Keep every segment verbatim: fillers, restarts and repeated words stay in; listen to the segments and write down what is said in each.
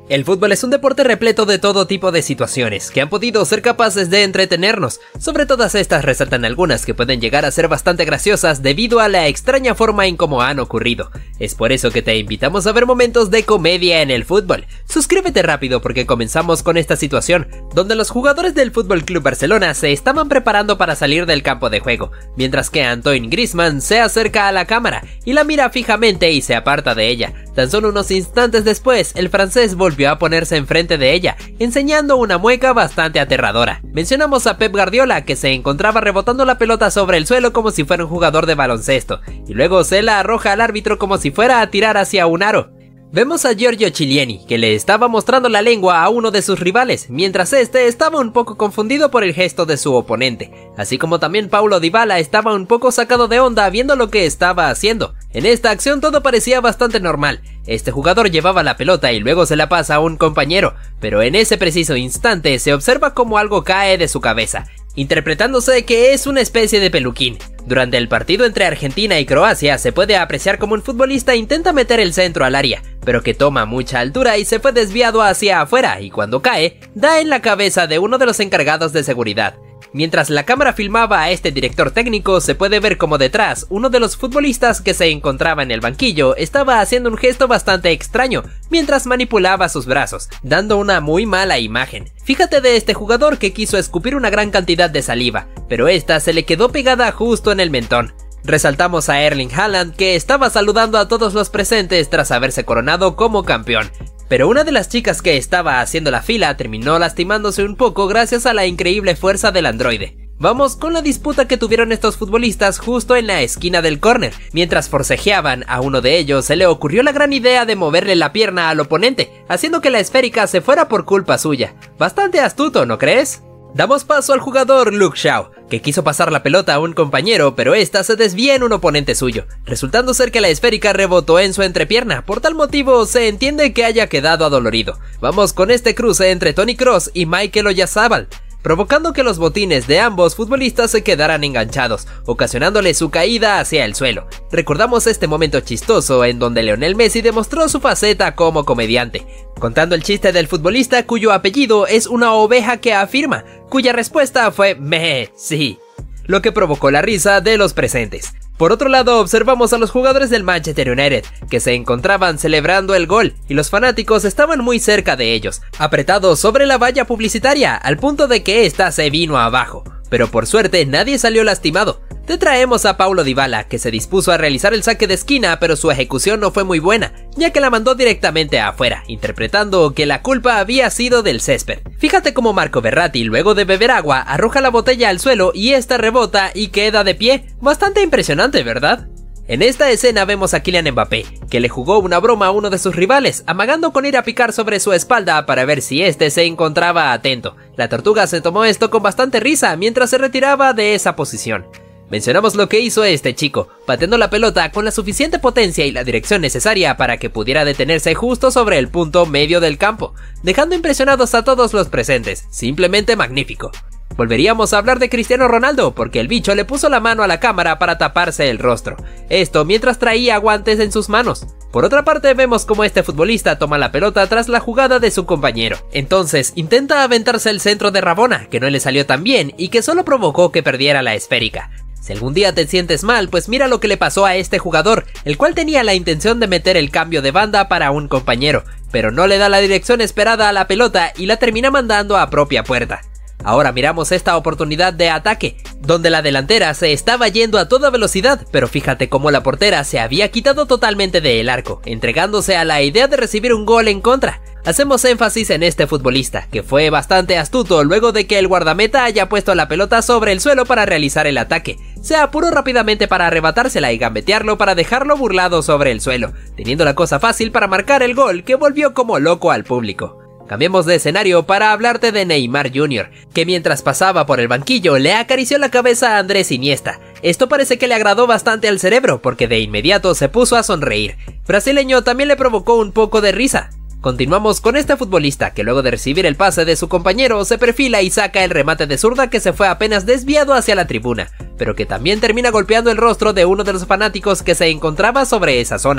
El fútbol es un deporte repleto de todo tipo de situaciones que han podido ser capaces de entretenernos. Sobre todas estas resaltan algunas que pueden llegar a ser bastante graciosas debido a la extraña forma en cómo han ocurrido. Es por eso que te invitamos a ver momentos de comedia en el fútbol. Suscríbete rápido porque comenzamos con esta situación, donde los jugadores del F C Barcelona se estaban preparando para salir del campo de juego, mientras que Antoine Griezmann se acerca a la cámara y la mira fijamente y se aparta de ella. Tan solo unos instantes después, el francés volvió a ponerse enfrente de ella, enseñando una mueca bastante aterradora. Mencionamos a Pep Guardiola, que se encontraba rebotando la pelota sobre el suelo como si fuera un jugador de baloncesto, y luego se la arroja al árbitro como si fuera a tirar hacia un aro. Vemos a Giorgio Chiellini, que le estaba mostrando la lengua a uno de sus rivales, mientras este estaba un poco confundido por el gesto de su oponente, así como también Paulo Dybala estaba un poco sacado de onda viendo lo que estaba haciendo. En esta acción todo parecía bastante normal. Este jugador llevaba la pelota y luego se la pasa a un compañero, pero en ese preciso instante se observa como algo cae de su cabeza, interpretándose que es una especie de peluquín. Durante el partido entre Argentina y Croacia se puede apreciar como un futbolista intenta meter el centro al área, pero que toma mucha altura y se fue desviado hacia afuera, y cuando cae, da en la cabeza de uno de los encargados de seguridad. Mientras la cámara filmaba a este director técnico, se puede ver como detrás, uno de los futbolistas que se encontraba en el banquillo estaba haciendo un gesto bastante extraño mientras manipulaba sus brazos, dando una muy mala imagen. Fíjate de este jugador que quiso escupir una gran cantidad de saliva, pero esta se le quedó pegada justo en el mentón. Resaltamos a Erling Haaland, que estaba saludando a todos los presentes tras haberse coronado como campeón. Pero una de las chicas que estaba haciendo la fila terminó lastimándose un poco gracias a la increíble fuerza del androide. Vamos con la disputa que tuvieron estos futbolistas justo en la esquina del córner. Mientras forcejeaban, a uno de ellos se le ocurrió la gran idea de moverle la pierna al oponente, haciendo que la esférica se fuera por culpa suya. Bastante astuto, ¿no crees? Damos paso al jugador Luke Shaw, que quiso pasar la pelota a un compañero, pero esta se desvía en un oponente suyo, resultando ser que la esférica rebotó en su entrepierna. Por tal motivo se entiende que haya quedado adolorido. Vamos con este cruce entre Toni Kroos y Mikel Oyarzabal, provocando que los botines de ambos futbolistas se quedaran enganchados, ocasionándole su caída hacia el suelo. Recordamos este momento chistoso en donde Lionel Messi demostró su faceta como comediante, contando el chiste del futbolista cuyo apellido es una oveja que afirma, cuya respuesta fue Messi, lo que provocó la risa de los presentes. Por otro lado, observamos a los jugadores del Manchester United, que se encontraban celebrando el gol, y los fanáticos estaban muy cerca de ellos, apretados sobre la valla publicitaria, al punto de que ésta se vino abajo. Pero por suerte nadie salió lastimado. Te traemos a Paulo Dybala, que se dispuso a realizar el saque de esquina, pero su ejecución no fue muy buena, ya que la mandó directamente afuera, interpretando que la culpa había sido del césped. Fíjate cómo Marco Verratti, luego de beber agua, arroja la botella al suelo y esta rebota y queda de pie. Bastante impresionante, ¿verdad? En esta escena vemos a Kylian Mbappé, que le jugó una broma a uno de sus rivales, amagando con ir a picar sobre su espalda para ver si este se encontraba atento. La tortuga se tomó esto con bastante risa mientras se retiraba de esa posición. Mencionamos lo que hizo este chico, pateando la pelota con la suficiente potencia y la dirección necesaria para que pudiera detenerse justo sobre el punto medio del campo, dejando impresionados a todos los presentes. Simplemente magnífico. Volveríamos a hablar de Cristiano Ronaldo, porque el bicho le puso la mano a la cámara para taparse el rostro, esto mientras traía guantes en sus manos. Por otra parte, vemos como este futbolista toma la pelota tras la jugada de su compañero. Entonces intenta aventarse el centro de Rabona, que no le salió tan bien y que solo provocó que perdiera la esférica. Si algún día te sientes mal, pues mira lo que le pasó a este jugador, el cual tenía la intención de meter el cambio de banda para un compañero, pero no le da la dirección esperada a la pelota y la termina mandando a propia puerta. Ahora miramos esta oportunidad de ataque, donde la delantera se estaba yendo a toda velocidad, pero fíjate cómo la portera se había quitado totalmente del arco, entregándose a la idea de recibir un gol en contra. Hacemos énfasis en este futbolista, que fue bastante astuto luego de que el guardameta haya puesto la pelota sobre el suelo para realizar el ataque. Se apuró rápidamente para arrebatársela y gambetearlo para dejarlo burlado sobre el suelo, teniendo la cosa fácil para marcar el gol que volvió como loco al público. Cambiemos de escenario para hablarte de Neymar junior, que mientras pasaba por el banquillo le acarició la cabeza a Andrés Iniesta. Esto parece que le agradó bastante al cerebro porque de inmediato se puso a sonreír. Brasileño también le provocó un poco de risa. Continuamos con este futbolista que luego de recibir el pase de su compañero se perfila y saca el remate de zurda que se fue apenas desviado hacia la tribuna, pero que también termina golpeando el rostro de uno de los fanáticos que se encontraba sobre esa zona.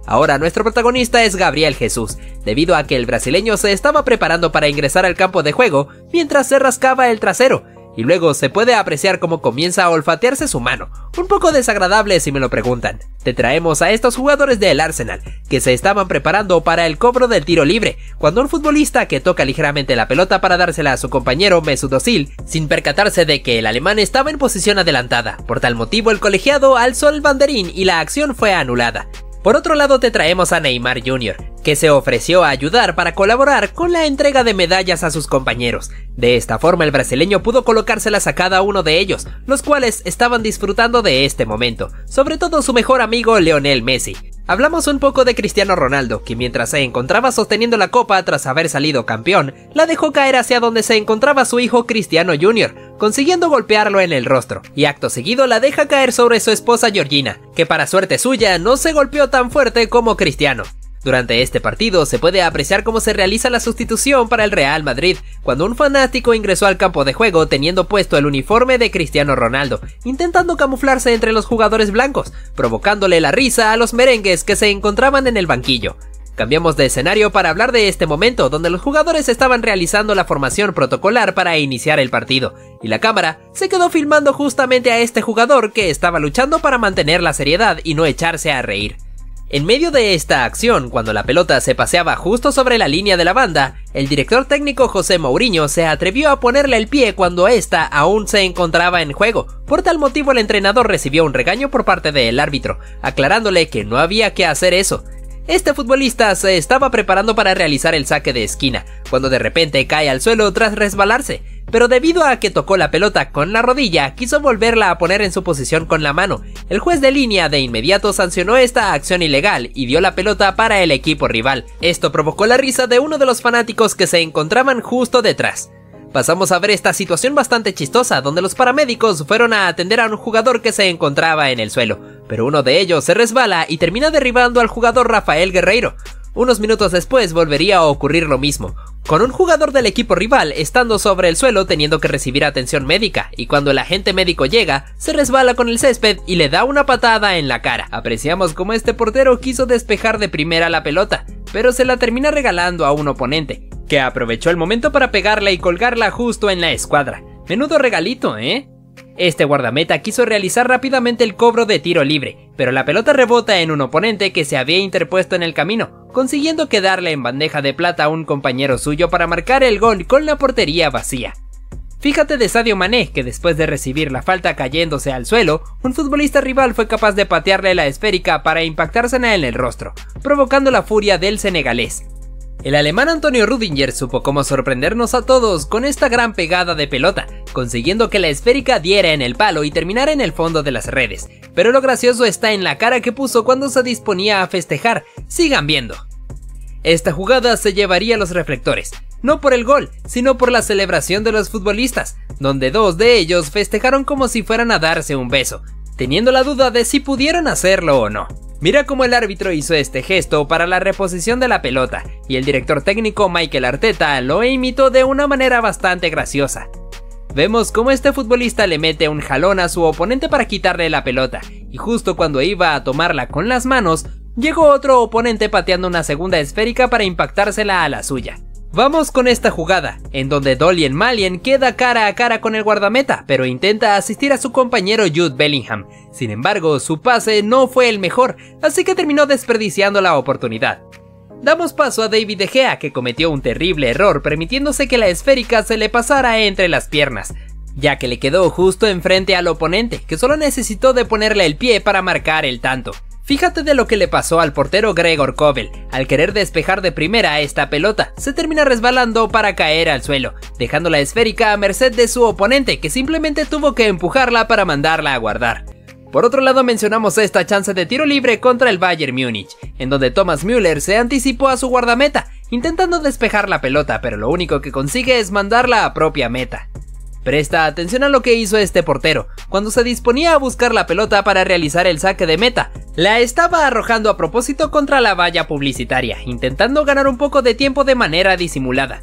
Ahora nuestro protagonista es Gabriel Jesús, debido a que el brasileño se estaba preparando para ingresar al campo de juego mientras se rascaba el trasero, y luego se puede apreciar cómo comienza a olfatearse su mano, un poco desagradable si me lo preguntan. Te traemos a estos jugadores del Arsenal, que se estaban preparando para el cobro del tiro libre, cuando un futbolista que toca ligeramente la pelota para dársela a su compañero Mesut Özil, sin percatarse de que el alemán estaba en posición adelantada. Por tal motivo el colegiado alzó el banderín y la acción fue anulada. Por otro lado te traemos a Neymar junior, que se ofreció a ayudar para colaborar con la entrega de medallas a sus compañeros. De esta forma el brasileño pudo colocárselas a cada uno de ellos, los cuales estaban disfrutando de este momento, sobre todo su mejor amigo Lionel Messi. Hablamos un poco de Cristiano Ronaldo, que mientras se encontraba sosteniendo la copa tras haber salido campeón, la dejó caer hacia donde se encontraba su hijo Cristiano junior, consiguiendo golpearlo en el rostro, y acto seguido la deja caer sobre su esposa Georgina, que para suerte suya no se golpeó tan fuerte como Cristiano. Durante este partido se puede apreciar cómo se realiza la sustitución para el Real Madrid, cuando un fanático ingresó al campo de juego teniendo puesto el uniforme de Cristiano Ronaldo, intentando camuflarse entre los jugadores blancos, provocándole la risa a los merengues que se encontraban en el banquillo. Cambiamos de escenario para hablar de este momento, donde los jugadores estaban realizando la formación protocolar para iniciar el partido, y la cámara se quedó filmando justamente a este jugador que estaba luchando para mantener la seriedad y no echarse a reír. En medio de esta acción, cuando la pelota se paseaba justo sobre la línea de la banda, el director técnico José Mourinho se atrevió a ponerle el pie cuando ésta aún se encontraba en juego. Por tal motivo el entrenador recibió un regaño por parte del árbitro, aclarándole que no había que hacer eso. Este futbolista se estaba preparando para realizar el saque de esquina, cuando de repente cae al suelo tras resbalarse, pero debido a que tocó la pelota con la rodilla, quiso volverla a poner en su posición con la mano. El juez de línea de inmediato sancionó esta acción ilegal y dio la pelota para el equipo rival. Esto provocó la risa de uno de los fanáticos que se encontraban justo detrás. Pasamos a ver esta situación bastante chistosa, donde los paramédicos fueron a atender a un jugador que se encontraba en el suelo, pero uno de ellos se resbala y termina derribando al jugador Rafael Guerreiro. Unos minutos después volvería a ocurrir lo mismo, con un jugador del equipo rival estando sobre el suelo teniendo que recibir atención médica, y cuando el agente médico llega, se resbala con el césped y le da una patada en la cara. Apreciamos cómo este portero quiso despejar de primera la pelota, pero se la termina regalando a un oponente, que aprovechó el momento para pegarla y colgarla justo en la escuadra. Menudo regalito, ¿eh? Este guardameta quiso realizar rápidamente el cobro de tiro libre, pero la pelota rebota en un oponente que se había interpuesto en el camino, consiguiendo quedarle en bandeja de plata a un compañero suyo para marcar el gol con la portería vacía. Fíjate de Sadio Mané, que después de recibir la falta cayéndose al suelo, un futbolista rival fue capaz de patearle la esférica para impactársela en el rostro, provocando la furia del senegalés. El alemán Antonio Rüdiger supo cómo sorprendernos a todos con esta gran pegada de pelota, consiguiendo que la esférica diera en el palo y terminara en el fondo de las redes. Pero lo gracioso está en la cara que puso cuando se disponía a festejar. Sigan viendo. Esta jugada se llevaría los reflectores, no por el gol, sino por la celebración de los futbolistas, donde dos de ellos festejaron como si fueran a darse un beso, teniendo la duda de si pudieron hacerlo o no. Mira cómo el árbitro hizo este gesto para la reposición de la pelota, y el director técnico Mikel Arteta lo imitó de una manera bastante graciosa. Vemos cómo este futbolista le mete un jalón a su oponente para quitarle la pelota, y justo cuando iba a tomarla con las manos, llegó otro oponente pateando una segunda esférica para impactársela a la suya. Vamos con esta jugada, en donde Dalian Malian queda cara a cara con el guardameta, pero intenta asistir a su compañero Jude Bellingham. Sin embargo, su pase no fue el mejor, así que terminó desperdiciando la oportunidad. Damos paso a David De Gea, que cometió un terrible error permitiéndose que la esférica se le pasara entre las piernas, ya que le quedó justo enfrente al oponente, que solo necesitó de ponerle el pie para marcar el tanto. Fíjate de lo que le pasó al portero Gregor Kobel. Al querer despejar de primera esta pelota, se termina resbalando para caer al suelo, dejando la esférica a merced de su oponente, que simplemente tuvo que empujarla para mandarla a guardar. Por otro lado mencionamos esta chance de tiro libre contra el Bayern Múnich, en donde Thomas Müller se anticipó a su guardameta, intentando despejar la pelota, pero lo único que consigue es mandarla a propia meta. Presta atención a lo que hizo este portero. Cuando se disponía a buscar la pelota para realizar el saque de meta, la estaba arrojando a propósito contra la valla publicitaria, intentando ganar un poco de tiempo de manera disimulada.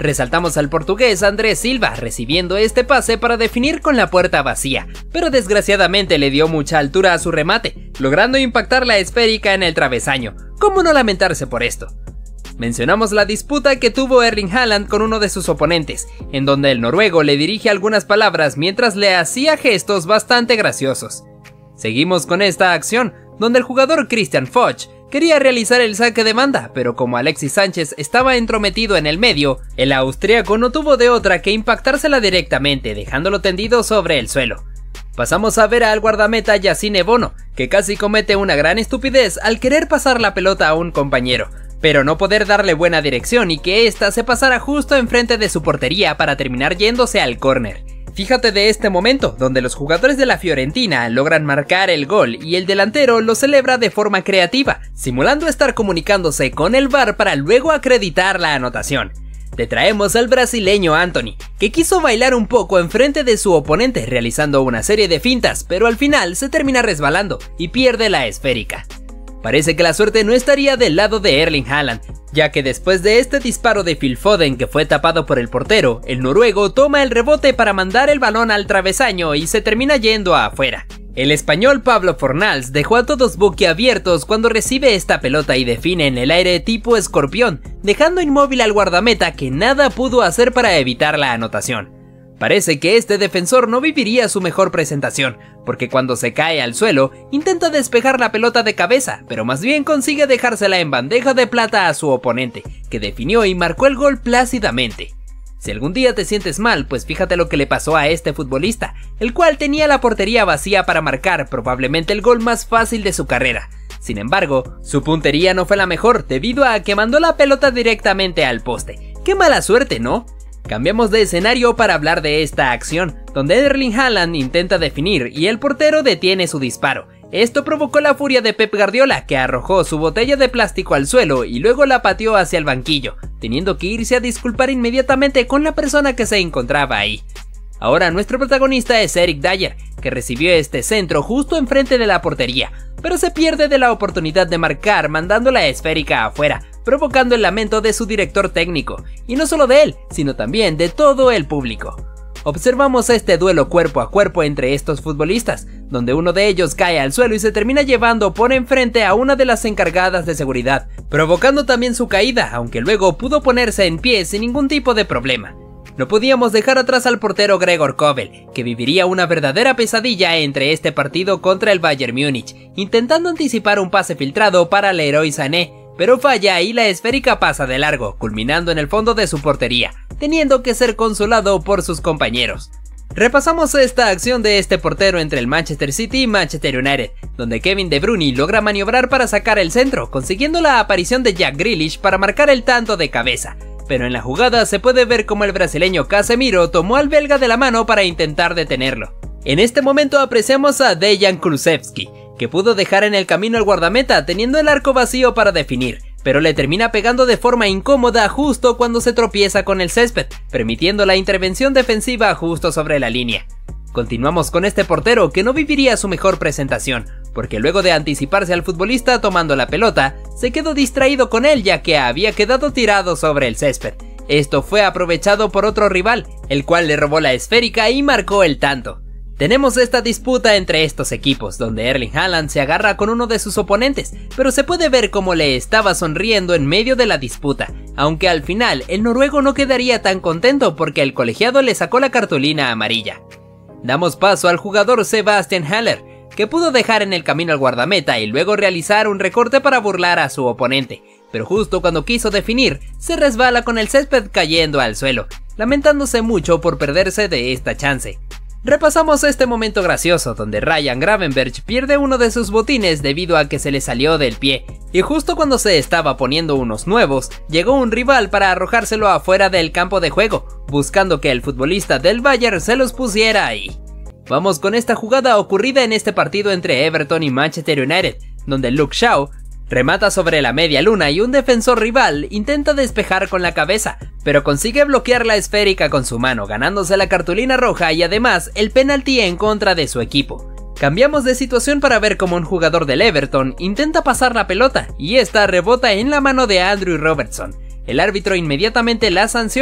Resaltamos al portugués Andrés Silva recibiendo este pase para definir con la puerta vacía, pero desgraciadamente le dio mucha altura a su remate, logrando impactar la esférica en el travesaño. ¿Cómo no lamentarse por esto? Mencionamos la disputa que tuvo Erling Haaland con uno de sus oponentes, en donde el noruego le dirige algunas palabras mientras le hacía gestos bastante graciosos. Seguimos con esta acción, donde el jugador Christian Foch quería realizar el saque de banda, pero como Alexis Sánchez estaba entrometido en el medio, el austríaco no tuvo de otra que impactársela directamente, dejándolo tendido sobre el suelo. Pasamos a ver al guardameta Yassine Bono, que casi comete una gran estupidez al querer pasar la pelota a un compañero, pero no poder darle buena dirección y que ésta se pasara justo enfrente de su portería para terminar yéndose al córner. Fíjate de este momento, donde los jugadores de la Fiorentina logran marcar el gol y el delantero lo celebra de forma creativa, simulando estar comunicándose con el V A R para luego acreditar la anotación. Te traemos al brasileño Antony, que quiso bailar un poco enfrente de su oponente realizando una serie de fintas, pero al final se termina resbalando y pierde la esférica. Parece que la suerte no estaría del lado de Erling Haaland, ya que después de este disparo de Phil Foden que fue tapado por el portero, el noruego toma el rebote para mandar el balón al travesaño y se termina yendo afuera. El español Pablo Fornals dejó a todos boquiabiertos cuando recibe esta pelota y define en el aire tipo escorpión, dejando inmóvil al guardameta que nada pudo hacer para evitar la anotación. Parece que este defensor no viviría su mejor presentación, porque cuando se cae al suelo, intenta despejar la pelota de cabeza, pero más bien consigue dejársela en bandeja de plata a su oponente, que definió y marcó el gol plácidamente. Si algún día te sientes mal, pues fíjate lo que le pasó a este futbolista, el cual tenía la portería vacía para marcar probablemente el gol más fácil de su carrera. Sin embargo, su puntería no fue la mejor debido a que mandó la pelota directamente al poste. ¡Qué mala suerte!, ¿no? Cambiamos de escenario para hablar de esta acción, donde Erling Haaland intenta definir y el portero detiene su disparo. Esto provocó la furia de Pep Guardiola, que arrojó su botella de plástico al suelo y luego la pateó hacia el banquillo, teniendo que irse a disculpar inmediatamente con la persona que se encontraba ahí. Ahora nuestro protagonista es Eric Dyer, que recibió este centro justo enfrente de la portería, pero se pierde de la oportunidad de marcar mandando la esférica afuera, provocando el lamento de su director técnico, y no solo de él, sino también de todo el público. Observamos este duelo cuerpo a cuerpo entre estos futbolistas, donde uno de ellos cae al suelo y se termina llevando por enfrente a una de las encargadas de seguridad, provocando también su caída, aunque luego pudo ponerse en pie sin ningún tipo de problema. No podíamos dejar atrás al portero Gregor Kobel, que viviría una verdadera pesadilla entre este partido contra el Bayern Múnich, intentando anticipar un pase filtrado para Leroy Sané, pero falla y la esférica pasa de largo, culminando en el fondo de su portería, teniendo que ser consolado por sus compañeros. Repasamos esta acción de este portero entre el Manchester City y Manchester United, donde Kevin De Bruyne logra maniobrar para sacar el centro, consiguiendo la aparición de Jack Grealish para marcar el tanto de cabeza. Pero en la jugada se puede ver como el brasileño Casemiro tomó al belga de la mano para intentar detenerlo. En este momento apreciamos a Dejan Kulusevski, que pudo dejar en el camino al guardameta teniendo el arco vacío para definir, pero le termina pegando de forma incómoda justo cuando se tropieza con el césped, permitiendo la intervención defensiva justo sobre la línea. Continuamos con este portero que no viviría su mejor presentación, porque luego de anticiparse al futbolista tomando la pelota, se quedó distraído con él ya que había quedado tirado sobre el césped. Esto fue aprovechado por otro rival, el cual le robó la esférica y marcó el tanto. Tenemos esta disputa entre estos equipos, donde Erling Haaland se agarra con uno de sus oponentes, pero se puede ver cómo le estaba sonriendo en medio de la disputa, aunque al final el noruego no quedaría tan contento porque el colegiado le sacó la cartulina amarilla. Damos paso al jugador Sebastian Haller, que pudo dejar en el camino al guardameta y luego realizar un recorte para burlar a su oponente, pero justo cuando quiso definir, se resbala con el césped cayendo al suelo, lamentándose mucho por perderse de esta chance. Repasamos este momento gracioso donde Ryan Gravenberch pierde uno de sus botines debido a que se le salió del pie, y justo cuando se estaba poniendo unos nuevos, llegó un rival para arrojárselo afuera del campo de juego, buscando que el futbolista del Bayern se los pusiera ahí. Vamos con esta jugada ocurrida en este partido entre Everton y Manchester United, donde Luke Shaw remata sobre la media luna y un defensor rival intenta despejar con la cabeza, pero consigue bloquear la esférica con su mano, ganándose la cartulina roja y además el penalti en contra de su equipo. Cambiamos de situación para ver cómo un jugador del Everton intenta pasar la pelota y esta rebota en la mano de Andrew Robertson. El árbitro inmediatamente la sanciona,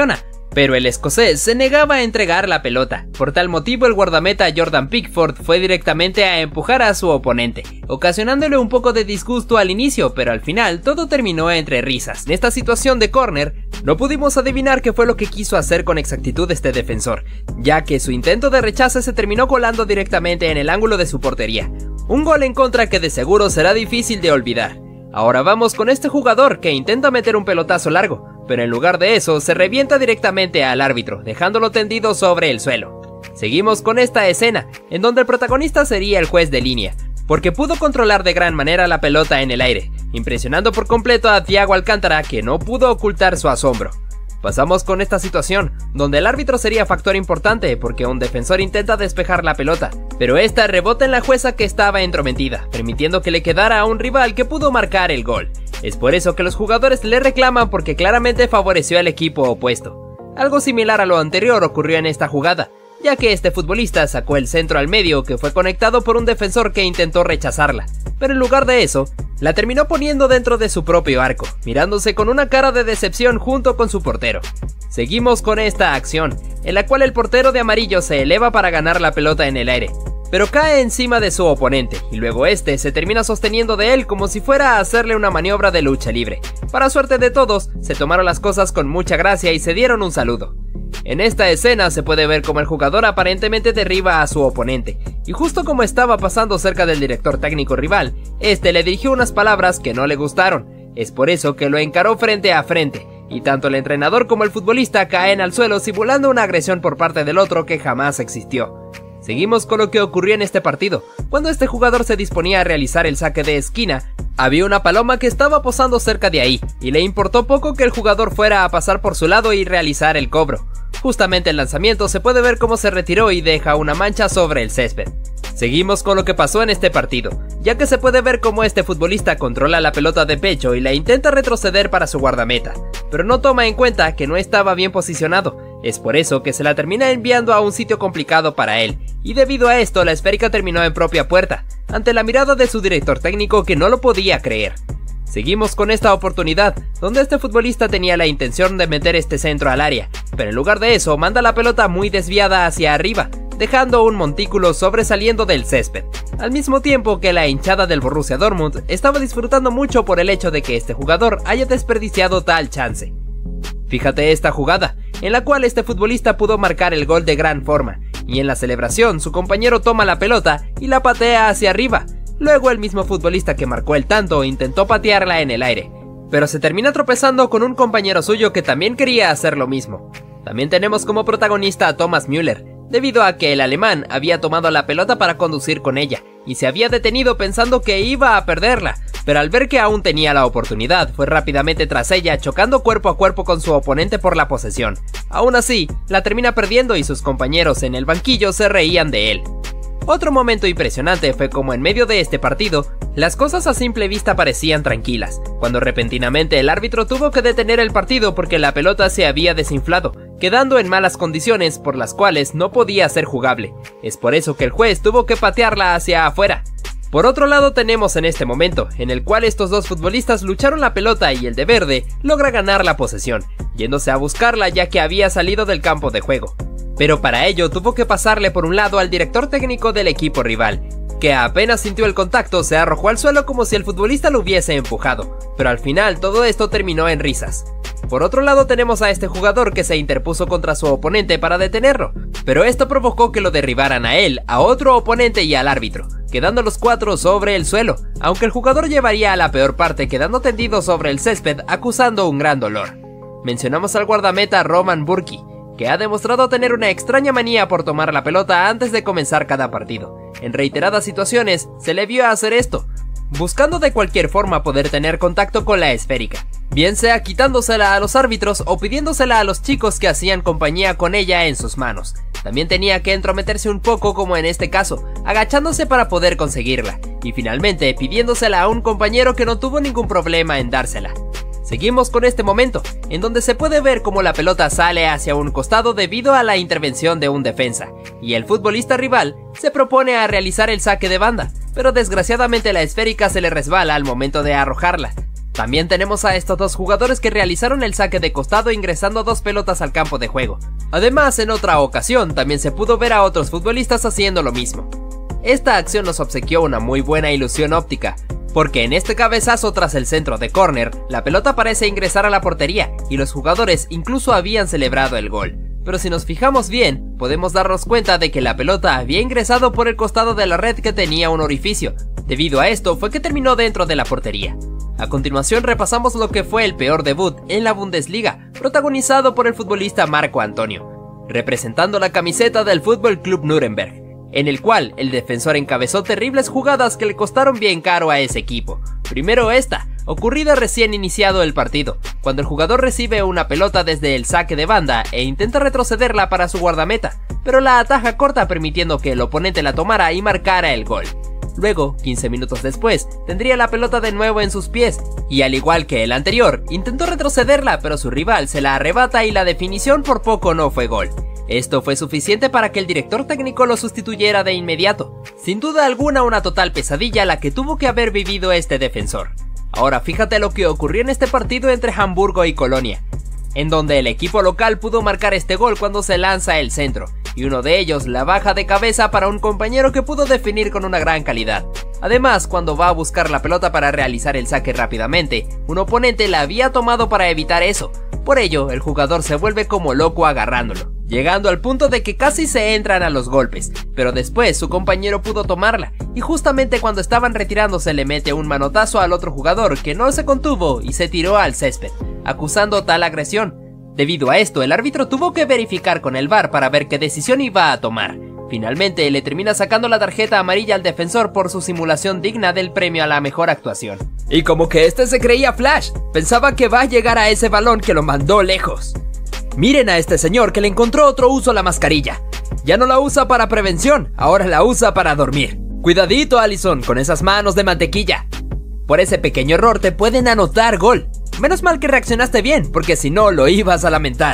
pero el escocés se negaba a entregar la pelota. Por tal motivo, el guardameta Jordan Pickford fue directamente a empujar a su oponente, ocasionándole un poco de disgusto al inicio, pero al final todo terminó entre risas. En esta situación de córner, no pudimos adivinar qué fue lo que quiso hacer con exactitud este defensor, ya que su intento de rechace se terminó colando directamente en el ángulo de su portería. Un gol en contra que de seguro será difícil de olvidar. Ahora vamos con este jugador que intenta meter un pelotazo largo, pero en lugar de eso se revienta directamente al árbitro, dejándolo tendido sobre el suelo. Seguimos con esta escena, en donde el protagonista sería el juez de línea, porque pudo controlar de gran manera la pelota en el aire, impresionando por completo a Thiago Alcántara, que no pudo ocultar su asombro. Pasamos con esta situación, donde el árbitro sería factor importante porque un defensor intenta despejar la pelota, pero esta rebota en la jueza que estaba entrometida, permitiendo que le quedara a un rival que pudo marcar el gol. Es por eso que los jugadores le reclaman porque claramente favoreció al equipo opuesto. Algo similar a lo anterior ocurrió en esta jugada, ya que este futbolista sacó el centro al medio que fue conectado por un defensor que intentó rechazarla, pero en lugar de eso, la terminó poniendo dentro de su propio arco, mirándose con una cara de decepción junto con su portero. Seguimos con esta acción, en la cual el portero de amarillo se eleva para ganar la pelota en el aire, pero cae encima de su oponente, y luego este se termina sosteniendo de él como si fuera a hacerle una maniobra de lucha libre. Para suerte de todos, se tomaron las cosas con mucha gracia y se dieron un saludo. En esta escena se puede ver como el jugador aparentemente derriba a su oponente, y justo como estaba pasando cerca del director técnico rival, este le dirigió unas palabras que no le gustaron. Es por eso que lo encaró frente a frente, y tanto el entrenador como el futbolista caen al suelo simulando una agresión por parte del otro que jamás existió. Seguimos con lo que ocurrió en este partido. Cuando este jugador se disponía a realizar el saque de esquina, había una paloma que estaba posando cerca de ahí, y le importó poco que el jugador fuera a pasar por su lado y realizar el cobro. Justamente el lanzamiento se puede ver cómo se retiró y deja una mancha sobre el césped. Seguimos con lo que pasó en este partido, ya que se puede ver cómo este futbolista controla la pelota de pecho y la intenta retroceder para su guardameta, pero no toma en cuenta que no estaba bien posicionado. Es por eso que se la termina enviando a un sitio complicado para él, y debido a esto la esférica terminó en propia puerta, ante la mirada de su director técnico que no lo podía creer. Seguimos con esta oportunidad, donde este futbolista tenía la intención de meter este centro al área, pero en lugar de eso manda la pelota muy desviada hacia arriba, dejando un montículo sobresaliendo del césped, al mismo tiempo que la hinchada del Borussia Dortmund estaba disfrutando mucho por el hecho de que este jugador haya desperdiciado tal chance. Fíjate esta jugada, en la cual este futbolista pudo marcar el gol de gran forma, y en la celebración su compañero toma la pelota y la patea hacia arriba. Luego el mismo futbolista que marcó el tanto intentó patearla en el aire, pero se termina tropezando con un compañero suyo que también quería hacer lo mismo. También tenemos como protagonista a Thomas Müller, debido a que el alemán había tomado la pelota para conducir con ella, y se había detenido pensando que iba a perderla, pero al ver que aún tenía la oportunidad, fue rápidamente tras ella, chocando cuerpo a cuerpo con su oponente por la posesión. Aún así, la termina perdiendo y sus compañeros en el banquillo se reían de él. Otro momento impresionante fue como en medio de este partido, las cosas a simple vista parecían tranquilas, cuando repentinamente el árbitro tuvo que detener el partido porque la pelota se había desinflado, quedando en malas condiciones por las cuales no podía ser jugable. Es por eso que el juez tuvo que patearla hacia afuera. Por otro lado tenemos en este momento, en el cual estos dos futbolistas lucharon la pelota y el de verde logra ganar la posesión, yéndose a buscarla ya que había salido del campo de juego. Pero para ello tuvo que pasarle por un lado al director técnico del equipo rival, que apenas sintió el contacto se arrojó al suelo como si el futbolista lo hubiese empujado, pero al final todo esto terminó en risas. Por otro lado tenemos a este jugador que se interpuso contra su oponente para detenerlo, pero esto provocó que lo derribaran a él, a otro oponente y al árbitro, quedando los cuatro sobre el suelo, aunque el jugador llevaría a la peor parte quedando tendido sobre el césped acusando un gran dolor. Mencionamos al guardameta Roman Bürki, que ha demostrado tener una extraña manía por tomar la pelota antes de comenzar cada partido. En reiteradas situaciones se le vio hacer esto, buscando de cualquier forma poder tener contacto con la esférica, bien sea quitándosela a los árbitros o pidiéndosela a los chicos que hacían compañía con ella en sus manos. También tenía que entrometerse un poco como en este caso, agachándose para poder conseguirla, y finalmente pidiéndosela a un compañero que no tuvo ningún problema en dársela. Seguimos con este momento, en donde se puede ver cómo la pelota sale hacia un costado debido a la intervención de un defensa, y el futbolista rival se propone a realizar el saque de banda, pero desgraciadamente la esférica se le resbala al momento de arrojarla. También tenemos a estos dos jugadores que realizaron el saque de costado ingresando dos pelotas al campo de juego. Además, en otra ocasión también se pudo ver a otros futbolistas haciendo lo mismo. Esta acción nos obsequió una muy buena ilusión óptica, porque en este cabezazo tras el centro de córner, la pelota parece ingresar a la portería y los jugadores incluso habían celebrado el gol. Pero si nos fijamos bien, podemos darnos cuenta de que la pelota había ingresado por el costado de la red que tenía un orificio. Debido a esto fue que terminó dentro de la portería. A continuación repasamos lo que fue el peor debut en la Bundesliga, protagonizado por el futbolista Marco Antonio, representando la camiseta del Fútbol Club Nuremberg, en el cual el defensor encabezó terribles jugadas que le costaron bien caro a ese equipo. Primero esta, ocurrida recién iniciado el partido, cuando el jugador recibe una pelota desde el saque de banda e intenta retrocederla para su guardameta, pero la ataja corta permitiendo que el oponente la tomara y marcara el gol. Luego, quince minutos después, tendría la pelota de nuevo en sus pies, y al igual que el anterior, intentó retrocederla pero su rival se la arrebata y la definición por poco no fue gol. Esto fue suficiente para que el director técnico lo sustituyera de inmediato. Sin duda alguna una total pesadilla la que tuvo que haber vivido este defensor. Ahora fíjate lo que ocurrió en este partido entre Hamburgo y Colonia, en donde el equipo local pudo marcar este gol cuando se lanza el centro, y uno de ellos la baja de cabeza para un compañero que pudo definir con una gran calidad. Además, cuando va a buscar la pelota para realizar el saque rápidamente, un oponente la había tomado para evitar eso. Por ello, el jugador se vuelve como loco agarrándolo, llegando al punto de que casi se entran a los golpes, pero después su compañero pudo tomarla, y justamente cuando estaban retirándose le mete un manotazo al otro jugador que no se contuvo y se tiró al césped, acusando tal agresión. Debido a esto, el árbitro tuvo que verificar con el V A R para ver qué decisión iba a tomar. Finalmente, le termina sacando la tarjeta amarilla al defensor por su simulación digna del premio a la mejor actuación. Y como que este se creía Flash, pensaba que va a llegar a ese balón que lo mandó lejos. Miren a este señor que le encontró otro uso a la mascarilla. Ya no la usa para prevención, ahora la usa para dormir. Cuidadito, Alisson, con esas manos de mantequilla. Por ese pequeño error te pueden anotar gol. Menos mal que reaccionaste bien, porque si no lo ibas a lamentar.